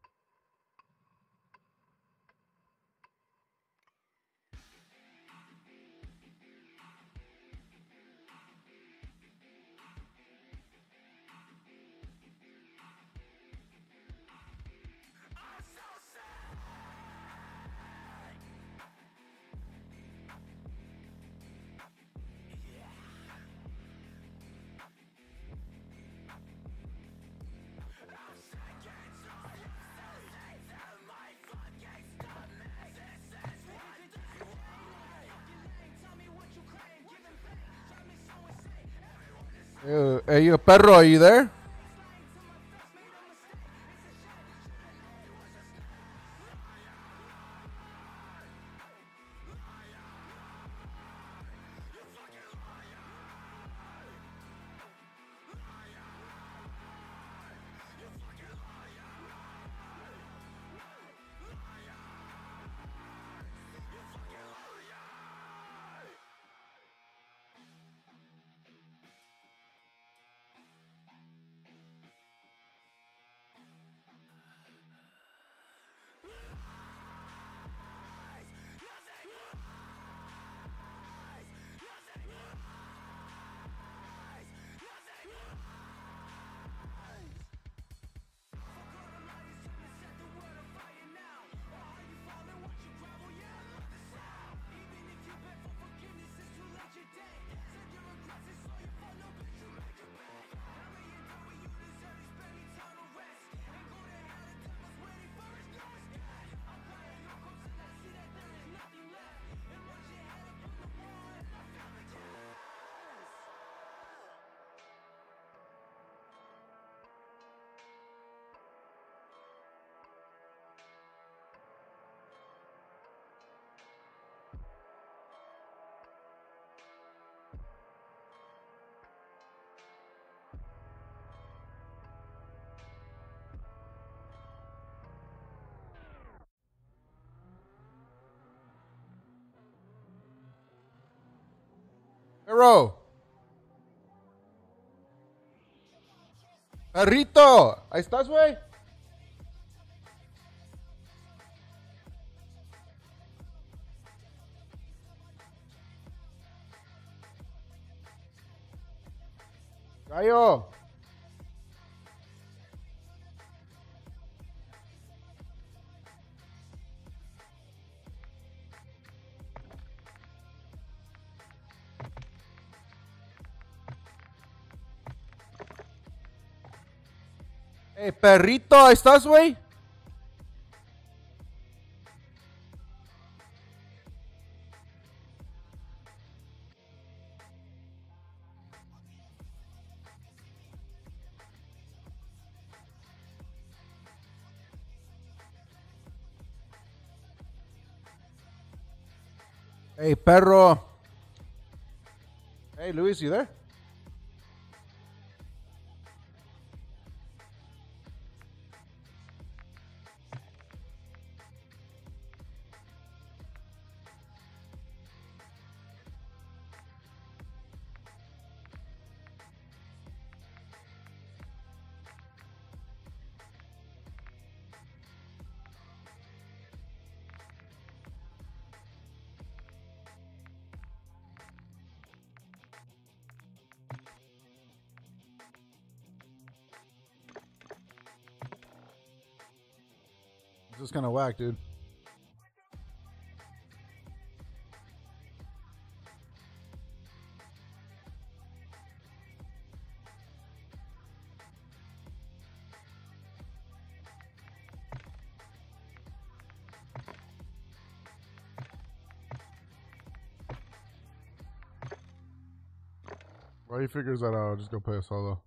Uh, hey, you perro, are you there? Perro. Perrito. Ahí estás, güey. Gallo. Hey, perrito, ¿ahí estás, güey? Hey, perro. Hey, Luis, you there? This is kind of whack, dude. While he figures that out, I'll just go play a solo.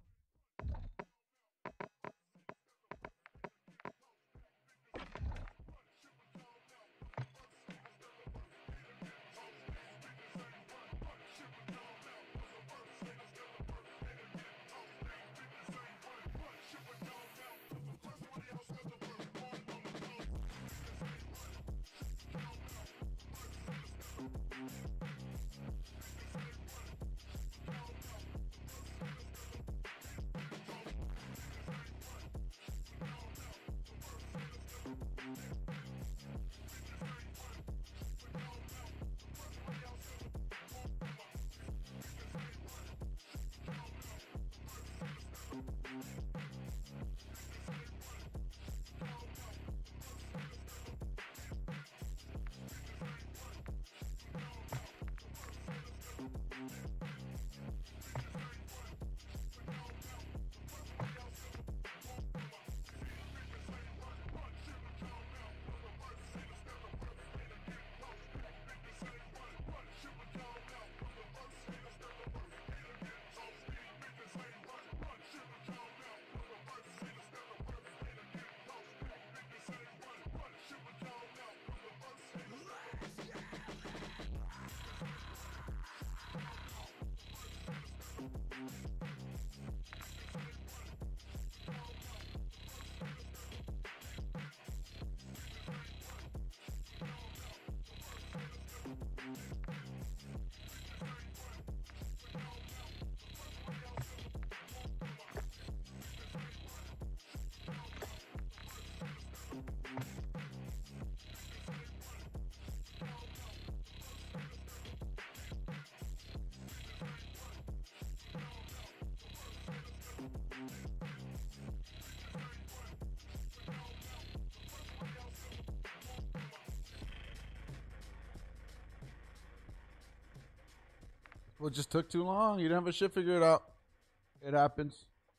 Well, it just took too long. You didn't have a shit figured out. It happens.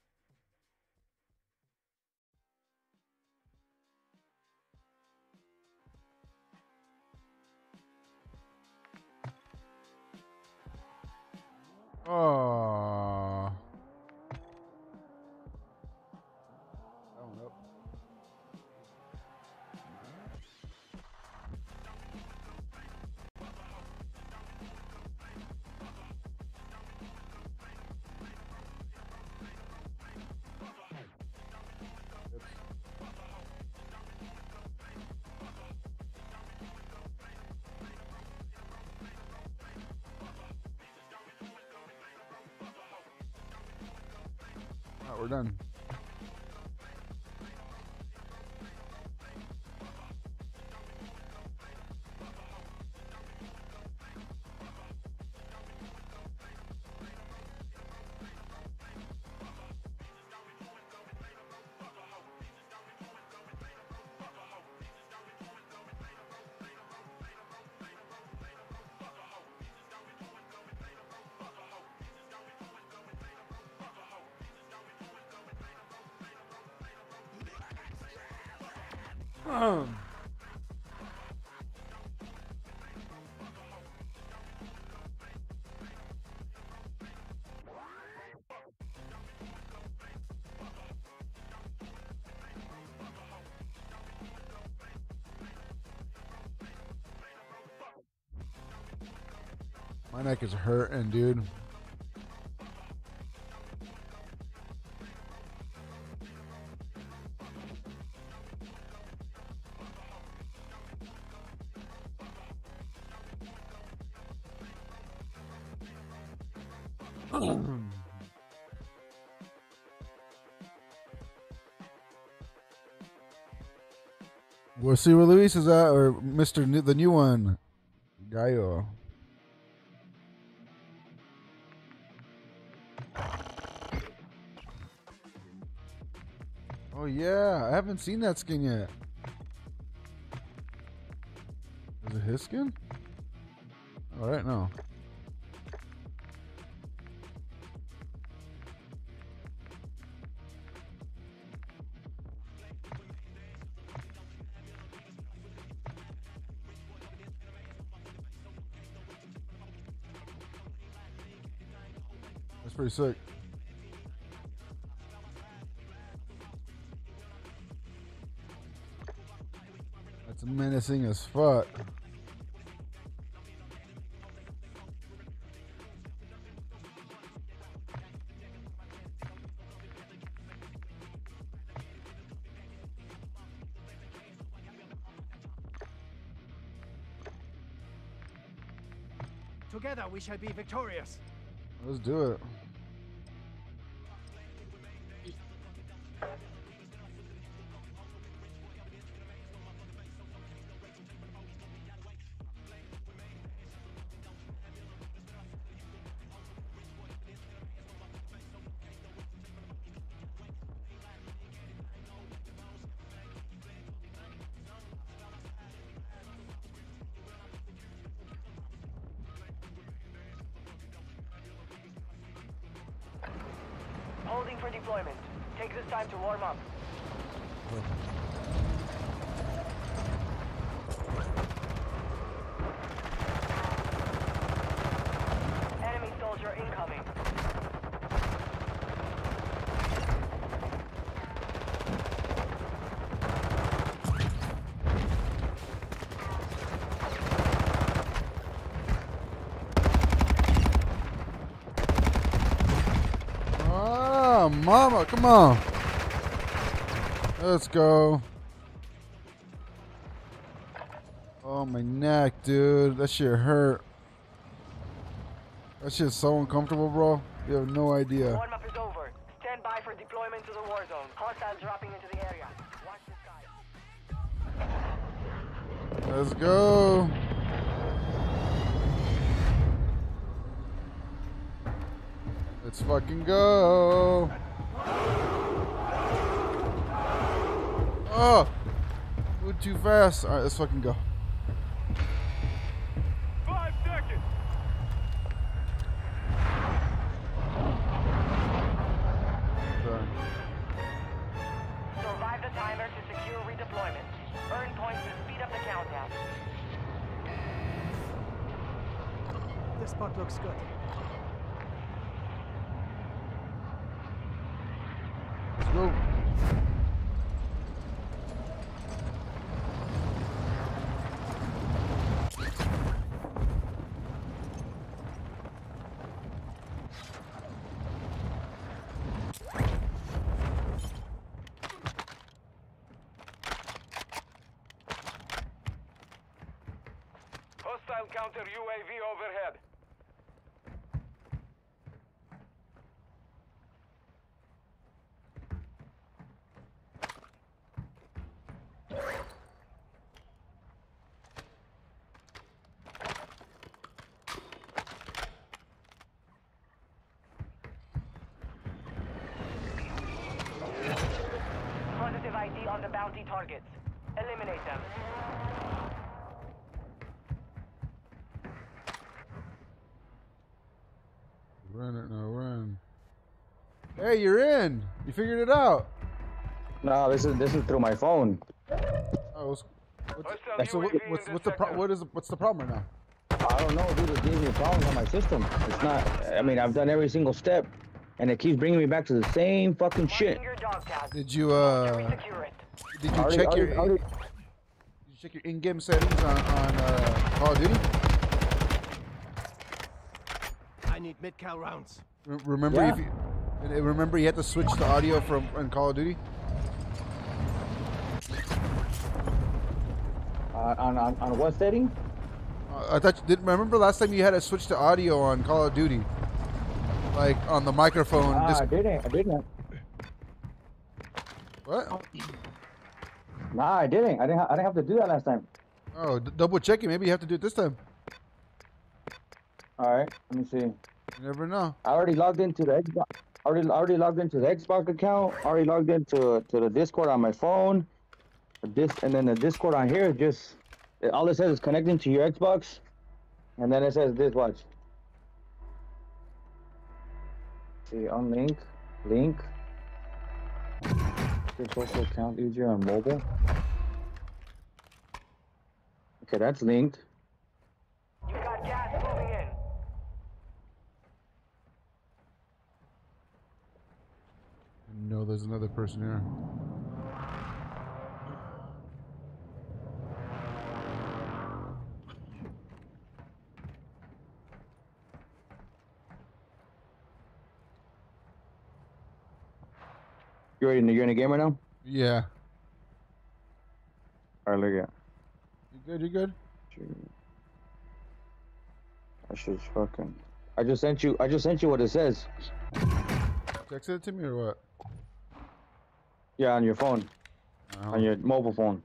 Oh. Oh, nope. we're done. Um. My neck is hurting, dude. We'll see where Luis is at, or Mister New, the new one, Gallo. Oh yeah, I haven't seen that skin yet. Is it his skin? All right, no. That's pretty sick. That's menacing as fuck. Together we shall be victorious. Let's do it. Holding for deployment. Take this time to warm up. Enemy soldier incoming. Mama, come on. Let's go. Oh, my neck, dude. That shit hurt. That shit's so uncomfortable, bro. You have no idea. Warm-up is over. Stand by for deployment to the war zone. Hostiles dropping into the area. Watch the sky. Let's go. Let's fucking go. Oh, moved too fast. All right, let's fucking go. Five seconds. Done. Survive the timer to secure redeployment. Earn points to speed up the countdown. This spot looks good. Let's go. Hostile counter U A V overhead. on the bounty targets. Eliminate them. Run it now, run. Hey, you're in. You figured it out. No, this is this is through my phone. Oh, what's, what's, so what, what's, what's the pro what is what's the problem right now? I don't know, dude. It gave me problems on my system. It's not. I mean, I've done every single step, and it keeps bringing me back to the same fucking shit. Did you uh? Did you Already- check already- your? already- Did you check your in-game settings on on uh, Call of Duty? I need mid-cal rounds. Re remember Yeah. if you uh, remember you had to switch the audio from in Call of Duty. Uh, on, on on what setting? Uh, I thought you did. Remember last time you had to switch to audio on Call of Duty, like on the microphone. Ah, Dis- I didn't. I didn't. what? Nah, I didn't. I didn't. Ha I didn't have to do that last time. Oh, d double check it. Maybe you have to do it this time. All right. Let me see. You never know. I already logged into the Xbox. Already already logged into the Xbox account. Already logged into to the Discord on my phone. This and then the Discord on here just all it says is connecting to your Xbox, and then it says this. Watch. See, unlink, link. Your social account easier on mobile. Okay, that's linked. You got gas moving in. No, there's another person here. You ready? You're in a game right now? Yeah. All right, look at. You good? You good? I should fucking. I just sent you. I just sent you what it says. Text it to me or what? Yeah, on your phone. Oh. On your mobile phone.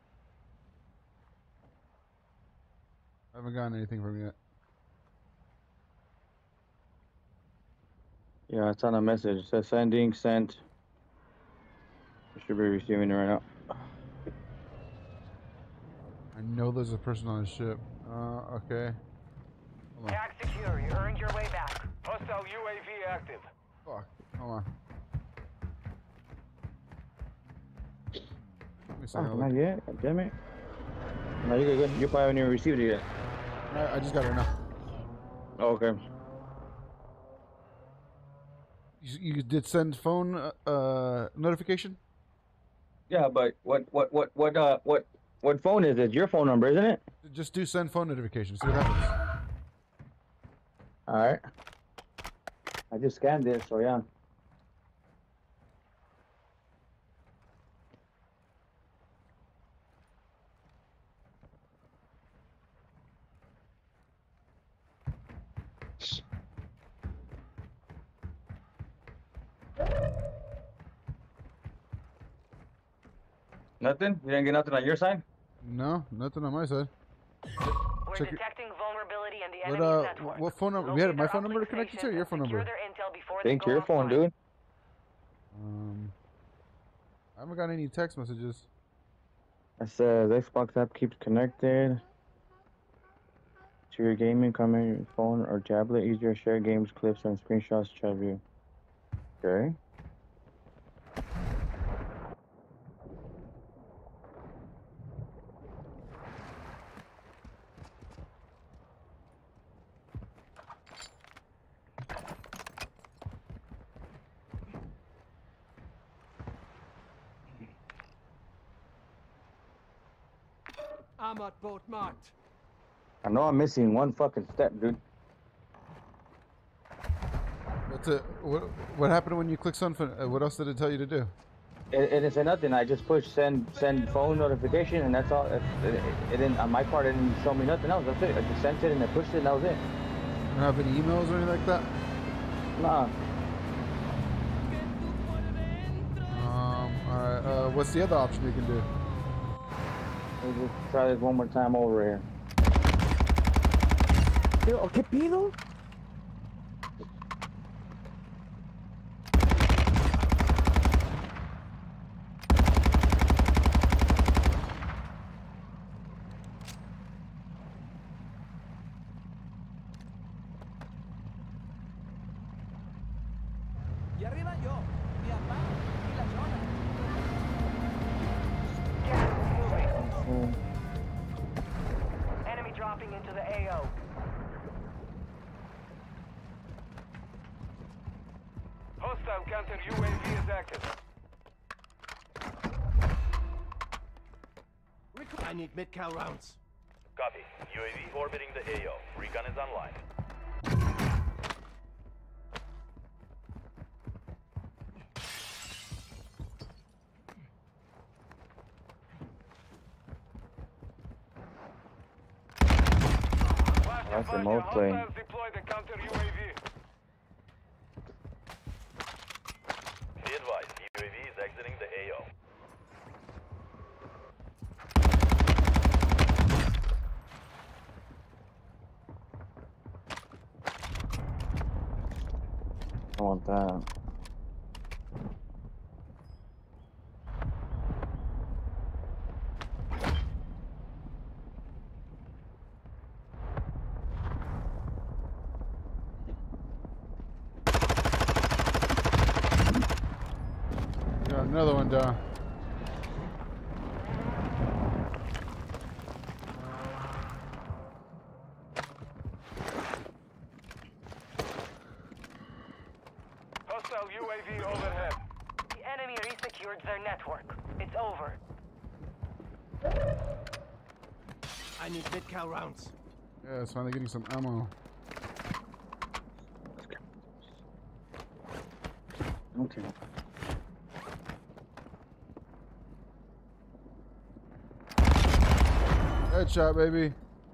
I haven't gotten anything from you yet. Yeah, it's on a message. It says sending, sent. You should be receiving it right now. I know there's a person on the ship. Uh, okay. Hold on. Tag secure. You earned your way back. Hostile U A V active. Fuck. Hold on. Let me see Oh, how not yet. God damn it. No, you're good. You probably haven't even received it yet. I, I just got it now. Oh, okay. You, you did send phone uh, uh, notification? Yeah, but what, what, what, what, uh, what, what phone is it? Your phone number, isn't it? Just do send phone notification. See what happens. All right. I just scanned it, so yeah. Nothing? You didn't get nothing on your side? No, nothing on my side. We're Check it. detecting vulnerability in the What enemy's uh, network. what phone number? We had my phone number to connect you to, or your phone number? Secure their intel before I they think go your phone, offline. dude. Um, I haven't got any text messages. It says Xbox app keeps connected to your gaming, comment, phone, or tablet. Easier to share games, clips, and screenshots. Chat view. Okay. Armored boat marked. I know I'm missing one fucking step, dude. What's it? What, what happened when you click send phone? Uh, what else did it tell you to do? It, it didn't say nothing. I just pushed send send phone notification, and that's all. It, it, it didn't on my part. It didn't show me nothing else. That's it. I just sent it and I pushed it, and that was it. You don't have any emails or anything like that? Nah. Um. All right. Uh, what's the other option you can do? Let's just try this one more time over here. Pero, ¿qué pido? need mid-cal rounds. Copy. U A V orbiting the A O. Recon is online. That's a remote plane. Deploy the counter U A V. Be advised, U A V is exiting the A O. I want that. Got another one down. Hostile U A V overhead. The enemy resecured their network. It's over. I need mid-cal rounds. Yeah, it's finally getting some ammo. Okay. Headshot, baby.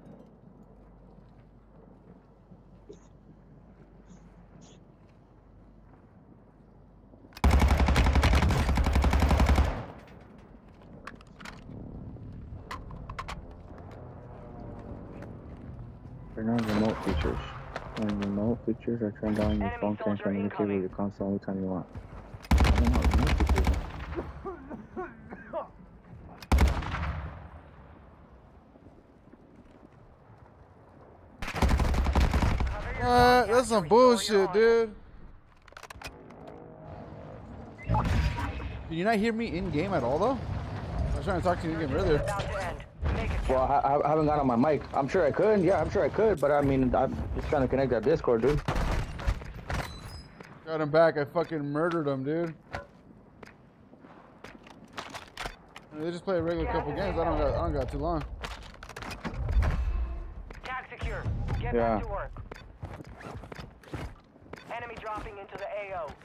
Turn on remote features. On remote features are turned on, your phone can communicate with your console anytime you want. I don't know what remote features are. What? That's some bullshit, dude. Can you not hear me in game at all, though? I was trying to talk to you in game earlier. Well, I, I haven't got on my mic. I'm sure I could. Yeah, I'm sure I could. But I mean, I'm just trying to connect that Discord, dude. Got him back. I fucking murdered him, dude. I mean, they just play a regular couple games. I don't got. I don't got too long. Tag secure. Get Yeah. back to work. Enemy dropping into the A O.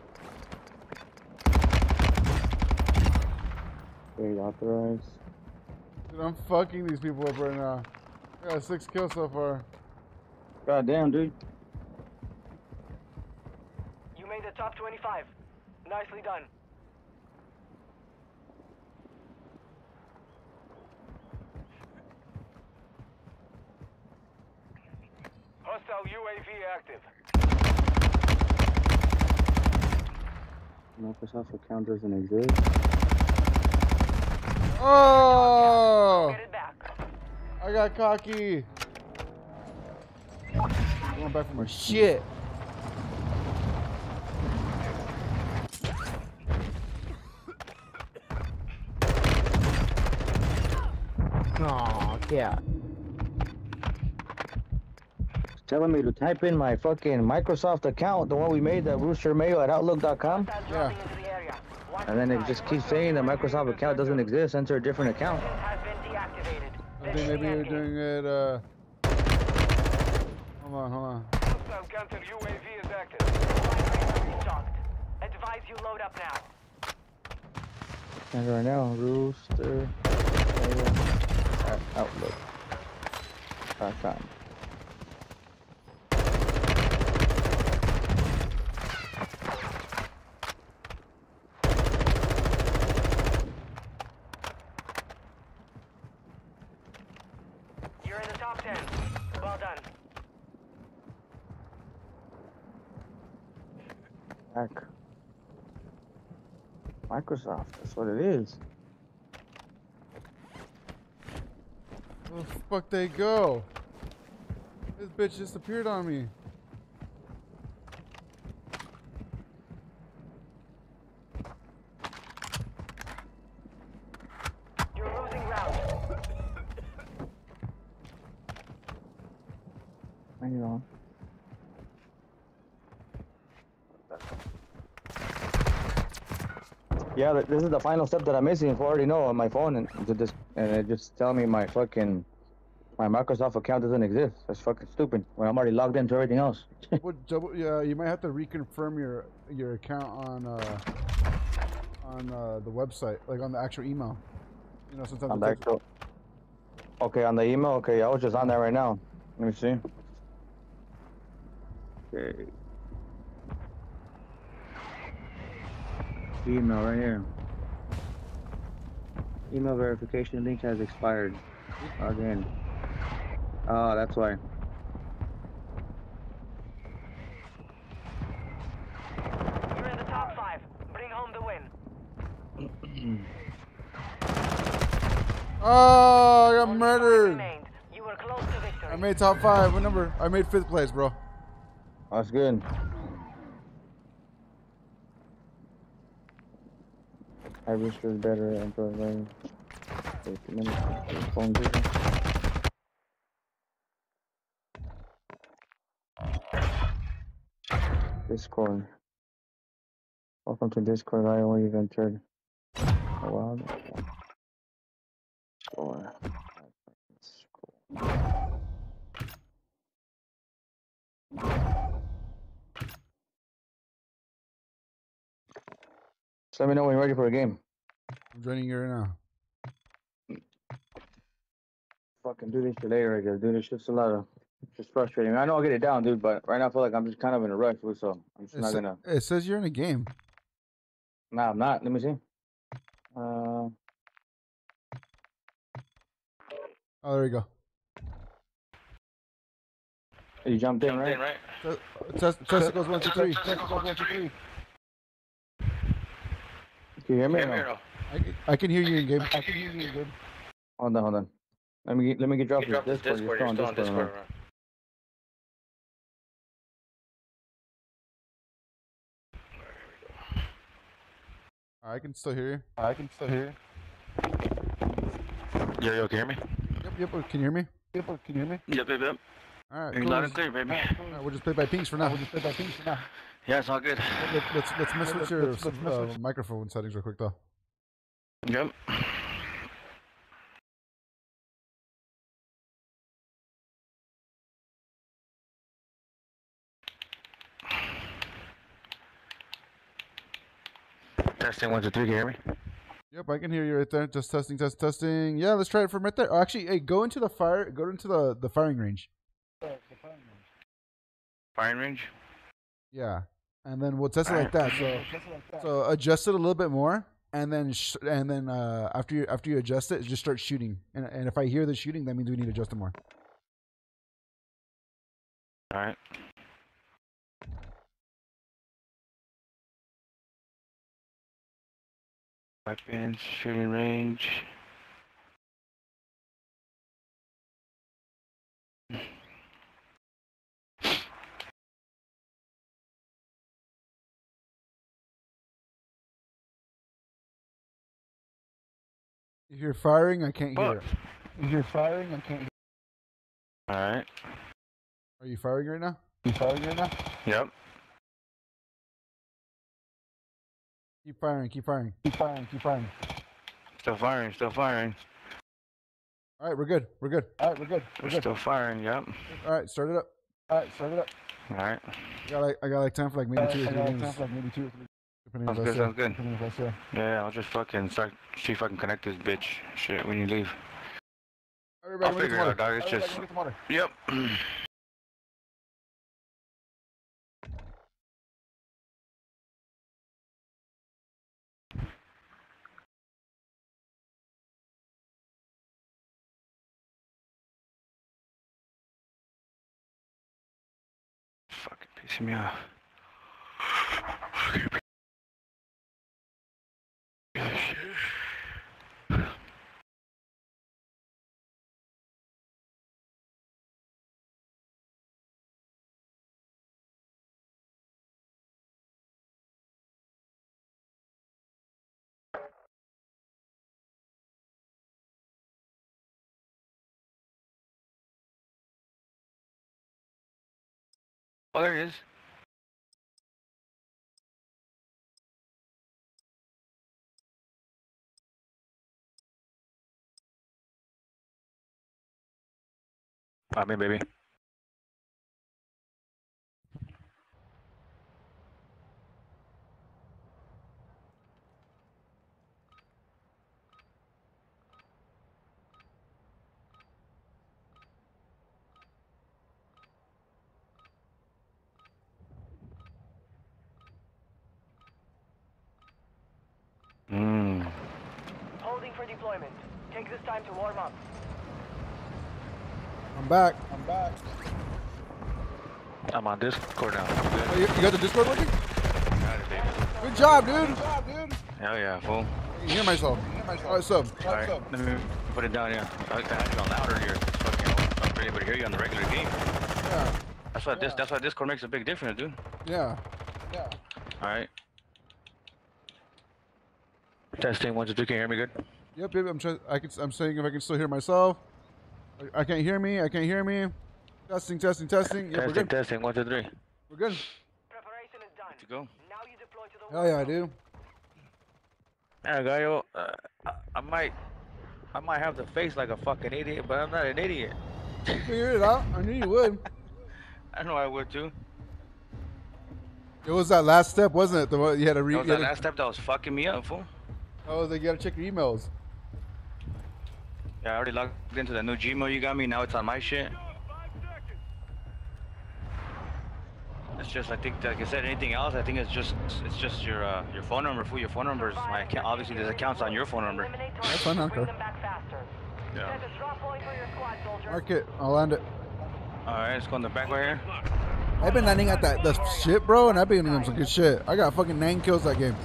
Wait, authorized. Dude, I'm fucking these people up right now. I got six kills so far. God damn, dude. You made the top twenty-five. Nicely done. Hostile U A V active. Microsoft account doesn't exist. Oh! Get it back. I got cocky. Going back for my shit. Oh, yeah. Telling me to type in my fucking Microsoft account, the one we made, the Rooster Mayo at Outlook dot com. Yeah. And then it just keeps saying the Microsoft account doesn't exist. Enter a different account. Has been deactivated. I think maybe you're doing it, uh... Hold on, hold on. Hostile counter U A V is active. Restocked. Advise you load up now. And right now, Rooster Mayo at Outlook dot com. You're in the top ten. Well done. Back. Microsoft, that's what it is. Where the fuck they go? This bitch just appeared on me. You're losing round. Hang on. Yeah, th- this is the final step that I'm missing. If I already know on my phone, and to this, and it just tell me my fucking my Microsoft account doesn't exist. That's fucking stupid. When I'm already logged into everything else. Double, double, yeah, you might have to reconfirm your your account on uh, on uh, the website, like on the actual email. You know, sometimes On it the takes- actual. Okay, on the email. Okay, I was just on that right now. Let me see. Okay. Email right here. Email verification link has expired. Log in. Oh, that's why. You're in the top five. Bring home the win. Oh, I got murdered. You were close to victory. I made top five. What number? I made fifth place, bro. That's good. I wish it was better and for like fifty minutes. Phone busy. Discord. Welcome to Discord. I only entered. Oh wow. Four. Just let me know when you're ready for a game. I'm joining you right now. Fucking do this shit later, I guess. Dude, this shit's a lot of. It's just frustrating. I know I'll get it down, dude, but right now I feel like I'm just kind of in a rush, dude, so I'm just It, not sa- gonna. it says you're in a game. Nah, I'm not. Let me see. Uh, Oh, there you go. you jumped in, right? right? Test, testicles one, two, three. Testicles one, two, three. Can you hear me? or Hear me no? or no? I, can- I can hear you in game. I can hear you in game. Hold on, hold on. Let me get, let me get dropped You this dropped this Discord. Discord. You're You're still still on on Discord. Discord. or right? I can still hear you. I can still hear you. Yo, yo, can you hear me? Yep, yep. Can you hear me? Yep, can you hear me? Yep, yep, yep. All right, You're cool. loud and clear, baby. All right, we'll just play by pings for now. We'll just play by pings for now. Yeah, it's all good. Let, let's let's mess with Let's- your let's- let's uh, mess with- microphone settings real quick though. Yep. Testing one, two, three. Can you hear me? Yep, I can hear you right there. Just testing, test, testing. Yeah, let's try it from right there. Oh, actually, hey, go into the fire. Go into the the firing range. Firing range. Yeah, and then we'll test it like that. So so adjust it a little bit more, and then sh- and then uh, after you after you adjust it, just start shooting. And and if I hear the shooting, that means we need to adjust it more. All right. Weapons, shooting range. If you're firing, I can't hear it. If you're firing, I can't. All right. Are you firing right now? You firing right now? Yep. Keep firing. Keep firing. Keep firing. Keep firing. Still firing. Still firing. All right, we're good. We're good. All right, we're good. We're good. Still firing. Yep. All right, start it up. All right, start it up. All right. I got like I got like time for like maybe Uh, two or I three got games. time for like maybe two or three. Depending on Sounds if good. I Sounds good. Depending if I say. Yeah, I'll just fucking start. See if I can connect this bitch. Shit, when you leave. Everybody, I'll go get figure some it out, water. dog. It's Everybody, just. go get some water. Yep. Fucking pissing me off. Oh, there he is. I'm in, baby. Mm. Holding for deployment. Take this time to warm up. I'm back. I'm back. I'm on Discord now. Oh, you, you got the Discord working? Good job, dude. Good job, dude. Hell yeah, fool. I can hear myself. All right, sub. All right, let me put it down, yeah. I had it on louder here. It's fucking, I'm not able to hear you on the regular game. Yeah. That's why this. That's why Discord makes a big difference, dude. Yeah. Yeah. All right. Testing one, two, three. Can you hear me good? Yep, yep. I'm trying. I can. I'm saying if I can still hear myself. I, I can't hear me. I can't hear me. Testing, testing, testing. Yep, testing, we're good. testing. One, two, three. We're good. Preparation is done. To go. Now you deploy to the Hell yeah, dude. Yeah, Gallo. Uh, I, I might, I might have the face like a fucking idiot, but I'm not an idiot. You figured it out. I knew you would. I know I would too. It was that last step, wasn't it? The one you had to read. That was that last step that was fucking me up, fool. Oh, they gotta check your emails. Yeah, I already logged into the new Gmail you got me. Now it's on my shit. It's just, I think, like I said, anything else, I think it's just, it's just your, uh, your phone number. Fool, your phone number is my account. Obviously, there's accounts on your phone number. That's fine, okay. Yeah. Mark it. I'll land it. All right, let's go in the back right here. I've been landing at that the shit, bro, and I've been doing some good shit. I got fucking nine kills that game.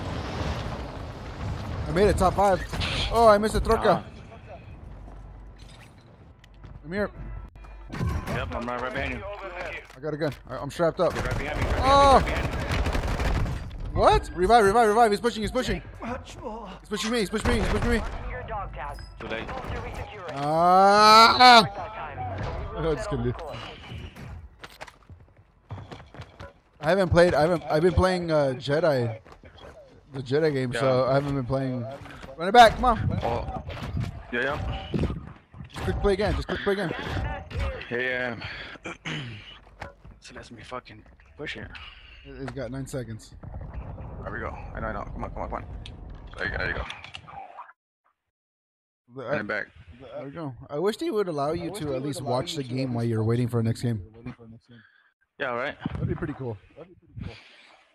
I made it top five. Oh, I missed a troca. Uh-huh. Come here. Yep, I'm right, right behind you. I got a gun. I, I'm strapped up. You're right behind me. Right Oh! behind me, right behind me. What? Revive, revive, revive. He's pushing, he's pushing. Much more. He's pushing me, he's pushing me, he's pushing me. Your dog tag. Too late. Ah! Oh, just kidding, dude. I haven't played, I haven't, I've been playing uh, Jedi. The Jedi game, Yeah. so I haven't been playing. Run it back, come on. Oh. Yeah, yeah. Just click play again, just click play again. Yeah. So let's me fucking push here. It's got nine seconds. There we go. I know, I know. Come on, come on, come on. There you go. There you go. The- Run it back. There we go. I wish they would allow you to at least watch the game while you're waiting for the next game. Yeah, right. That'd be pretty cool. That'd be pretty cool.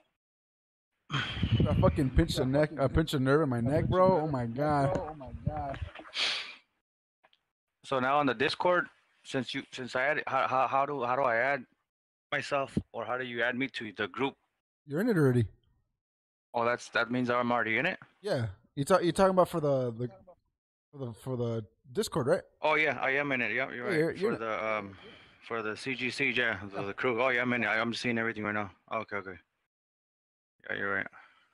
I fucking pinched a neck. I pinched a nerve in my neck, bro. Oh my god. Oh my god. So now on the Discord, since you since I added, how how how do how do I add myself, or how do you add me to the group? You're in it already. Oh, that's that means I'm already in it. Yeah. You talk. You're talking about for the the for the for the Discord, right? Oh yeah, I am in it. Yeah, you're right. Yeah, you're- for you're- the um for the C G C, yeah, the, the crew. Oh yeah, I'm in it. I- I'm seeing everything right now. Okay, okay. Yeah, you're right.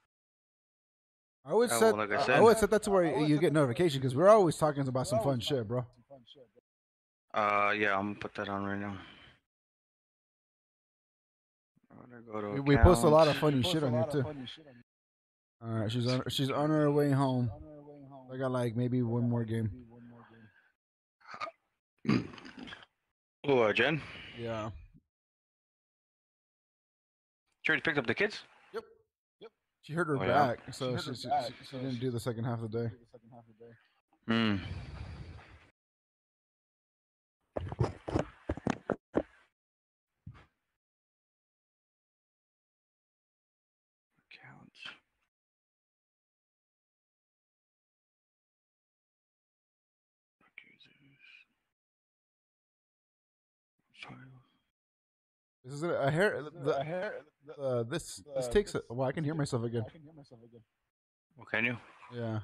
I would Yeah, set. well, like I I, said- would set that to where you get notification because we're always talking about some fun shit, bro. Uh, yeah, I'm gonna put that on right now. I'm gonna go to We, we post a lot of accounts. funny shit on here too. All right, she's on. She's on her way home. I got like maybe one more game. Oh, uh, Jen, Yeah. she already picked up the kids. She hurt her Oh, yeah? back, so she, she, she, she didn't do the second half of the day. Hmm. Accounts. This is a, a hair. The, uh, this this takes. A, well, I can hear myself again. Well, can you? Yeah.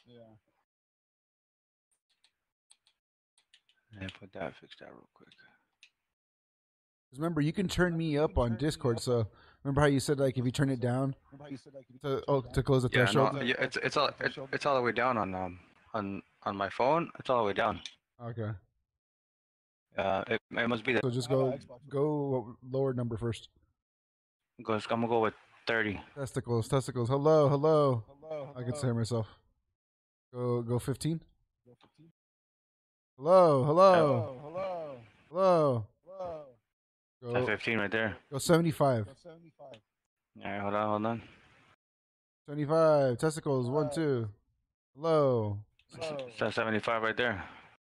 Yeah, put that, fix that real quick. 'Cause remember, you can turn me up on Discord. So remember how you said like if you turn it down to oh to close the Yeah, threshold. no, yeah, it's it's all it, it's all the way down on um on on my phone. It's all the way down. Okay. Uh, it, it must be the. So just go go lower number first. Goes, I'm gonna go with thirty. Testicles, testicles. Hello, hello. I can hear myself. Go go fifteen. Hello, hello. Hello. ten Go, fifteen right there. go seventy-five. Alright, hold on, hold on. seventy-five. Testicles. One, two. Hello. It's seventy-five right there.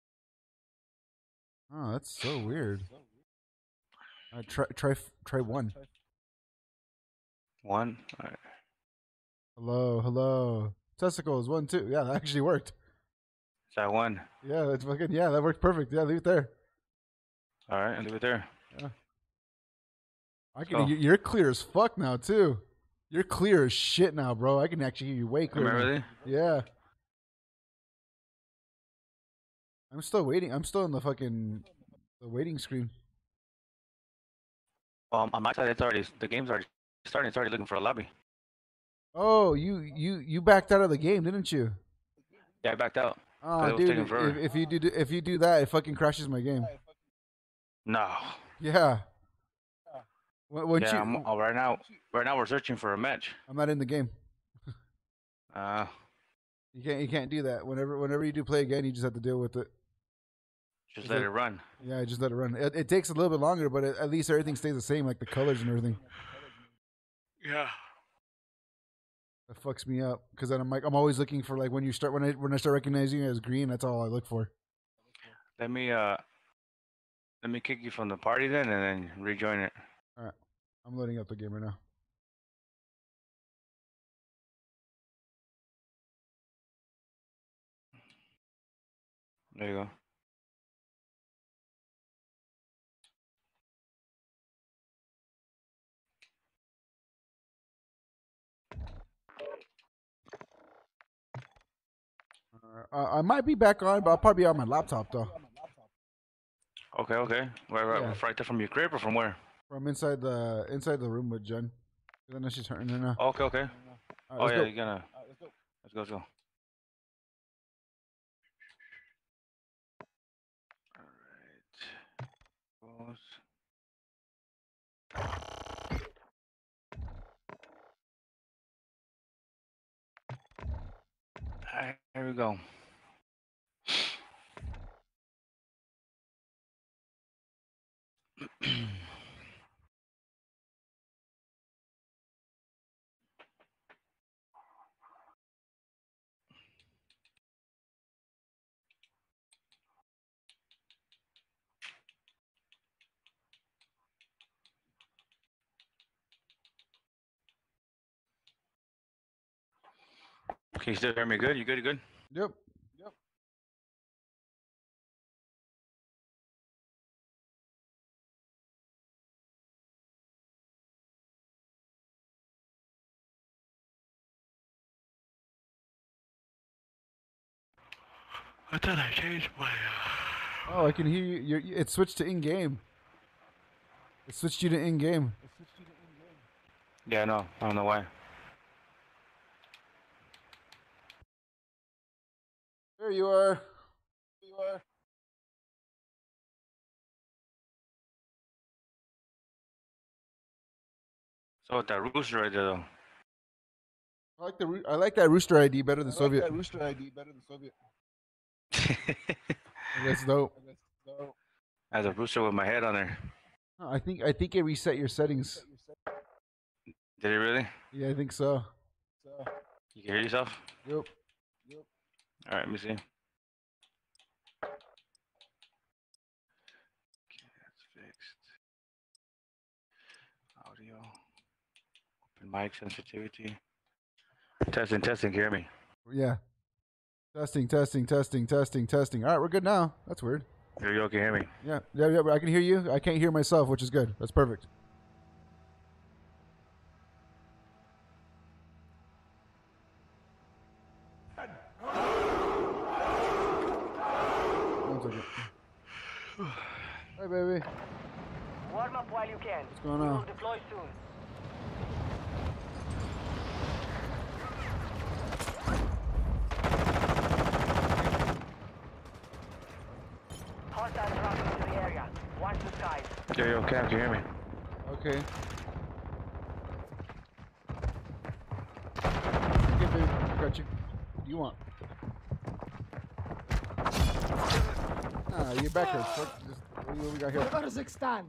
Oh, that's so weird. Uh, try, try, try one. One. Alright. Hello, hello. Testicles. One, two. Yeah, that actually worked. Is that one? Yeah, that's fucking. Yeah, that worked perfect. Yeah, leave it there. Alright, I'll leave it there. Yeah. I can. you- You're clear as fuck now too. You're clear as shit now, bro. I can actually hear you way clearer. Am I now. really? Yeah. I'm still waiting. I'm still in the fucking the waiting screen. Well, on my side, it's already the game's already starting. It's already looking for a lobby. Oh, you you you backed out of the game, didn't you? Yeah, I backed out. 'cause Oh, it was dude, taking forever. if, if you do if you do that, it fucking crashes my game. No. Yeah. When, when yeah, you, I'm, oh, right now, right now we're searching for a match. I'm not in the game. Uh, You can't you can't do that. Whenever whenever you do play again, you just have to deal with it. just Is let it- it run. Yeah, just let it run. It, it takes a little bit longer, but it, at least everything stays the same, like the colors and everything. Yeah. That fucks me up because then I'm like I'm always looking for like when you start when I when I start recognizing it as green, that's all I look for. Let me uh, let me kick you from the party then, and then rejoin it. All right, I'm loading up the game right now. There you go. Uh, I might be back on, but I'll probably be on my laptop though. Okay, okay. Where, where, Yeah. right there from your crib or from where? From inside the inside the room with Jen. I know she's turning in now. Okay, okay. All right, oh let's yeah, go. you're gonna. Let's go, let's go. All right. Alright, here we go. Can you still hear me good? You good? You good? Yep. I thought I changed my. Oh, I can hear you. You're, it switched to in game. It switched you to in game. Yeah, no, I don't know why. There you are. There you are. So with that rooster right there, though. I like the roo- I like that rooster I D better than Soviet. That rooster I D better than Soviet. That's dope. As a rooster with my head on there. Oh, I think I think it reset your settings. Did it really? Yeah, I think so. You can hear yourself? Yep. All right, let me see. Okay, that's fixed. Audio. Open mic sensitivity. Testing, testing. Can you hear me? Yeah. Testing, testing, testing, testing, testing. All right, we're good now. That's weird. Here you go. Can you hear me? Yeah, yeah, yeah. I can hear you. I can't hear myself, which is good. That's perfect. One second. Hey, baby. Warm up while you can. What's going We on? will deploy soon. Hostiles dropping into the area. Watch the skies. Yo, yo, Cam, can you hear me? Okay. Okay, baby. I got you. What do you want? Ah, your back hurts. Fuck, just What, what we got here? Kazakhstan.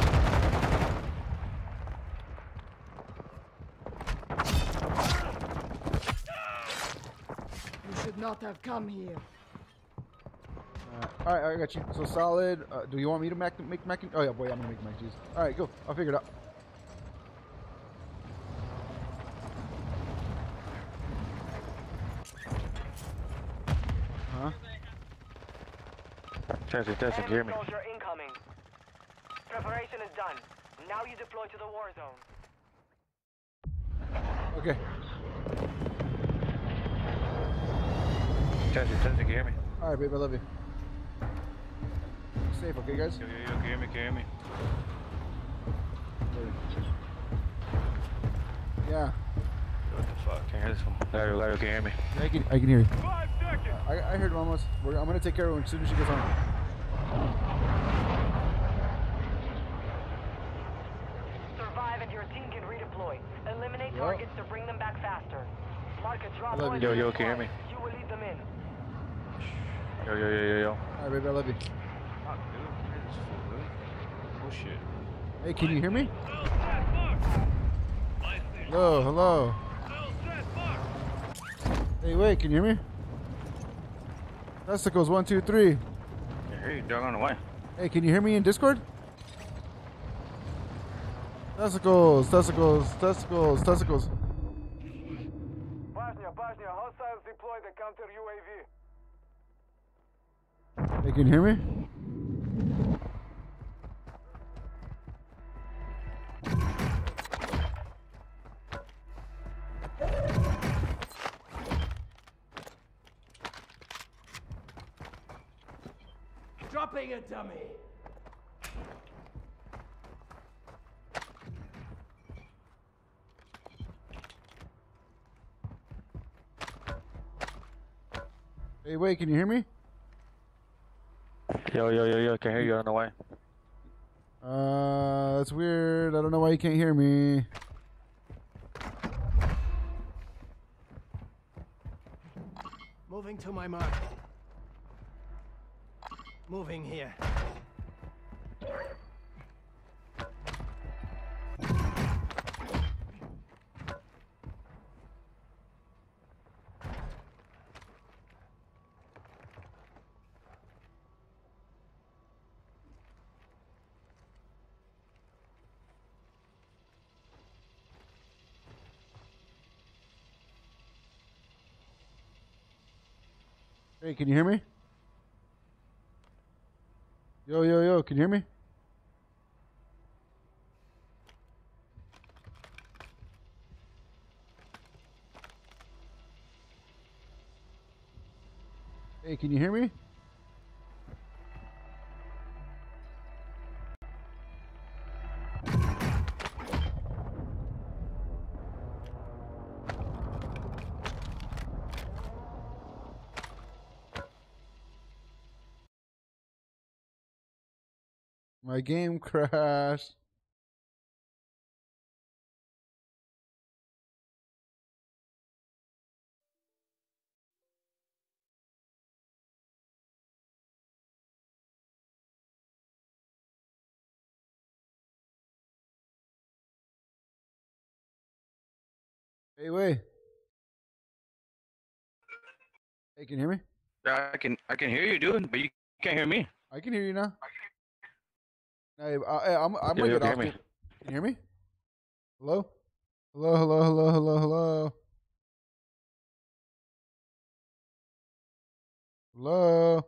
You should not have come here. Uh, all right, I got you. So solid. Uh, do you want me to mac make mac? And, oh yeah, boy, I'm gonna make mac and cheese. All right, go. I'll figure it out. Huh? Testing, testing. Can you hear me? Soldier incoming. Preparation is done. Now you deploy to the war zone. Okay. Testing, testing. Can you hear me? All right, babe. I love you. Be safe, okay, guys? Yo, yo, yo, can you hear me? Can you hear me? Yeah. What the fuck? Can't hear this one. Lario, Lario, can you hear me? Yeah, I can. I can hear you. Five seconds. I, I heard Ramos. We're, I'm gonna take care of her as soon as she gets home. Survive and your team can redeploy. Eliminate Yep. targets to bring them back faster. Mark a drop I love point. you. Yo, in yo, your can you hear me? flight. You will lead them in. Yo, yo, yo, yo, yo. All right, baby. I love you. Fuck, dude. Where is this fool, dude? Bullshit. Hey, can you hear me? Hello, hello. Hey, wait, can you hear me? Testicles, one, two, three. Can't hear you, dog, on the way. Hey, can you hear me in Discord? Testicles, testicles, testicles, testicles. Bosnia, Bosnia, hostiles deployed the counter U A V. Hey, can you hear me? Dropping a dummy. Hey, wait, can you hear me? Yo, yo, yo, yo, can't hear you on the way. Uh, that's weird. I don't know why you can't hear me. Moving to my mark. Moving here. Hey, can you hear me? Yo, yo, yo, can you hear me? Hey, can you hear me? My game crashed. Hey, wait. Hey, can you hear me? Yeah, I can, I can hear you, dude, but you can't hear me. I can hear you now. Hey, uh, hey, I'm, I'm Yo, gonna yo, get can off. you hear the- me? Can you hear me? Hello? Hello, hello, hello, hello, hello. Hello?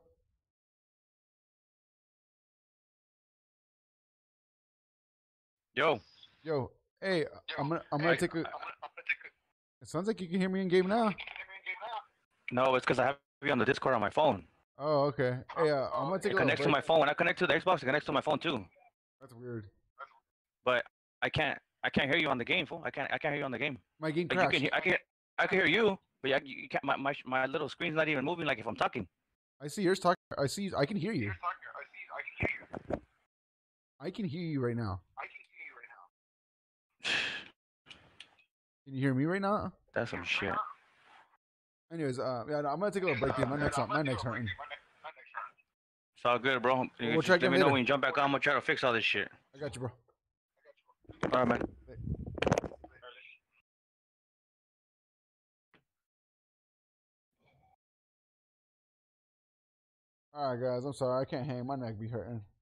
Yo. Yo, hey, I'm gonna, I'm gonna take a. It sounds like you can hear me in game now. No, it's because I have you on the Discord on my phone. Oh, okay. Hey, uh, I'm gonna take It a little connects to break. my phone. When I connect to the Xbox, it connects to my phone too. That's weird. But I can't, I can't hear you on the game, fool. I can't, I can't hear you on the game. My game Like, you crashed. can hear, I can, I can hear you, but you, you can't. My, my, my little screen's not even moving. Like if I'm talking. I see yours talking. I see. I can hear you. I can hear you right now. Can you hear me right now? That's some shit. Anyways, uh, yeah, no, I'm gonna take a little break. Dude. My neck's, my neck's hurting. It's all good, bro. You We'll just check let in me know later. when you jump back on. I'm gonna try to fix all this shit. I got you, bro. All right, man. All right, guys. I'm sorry. I can't hang. My neck be hurting.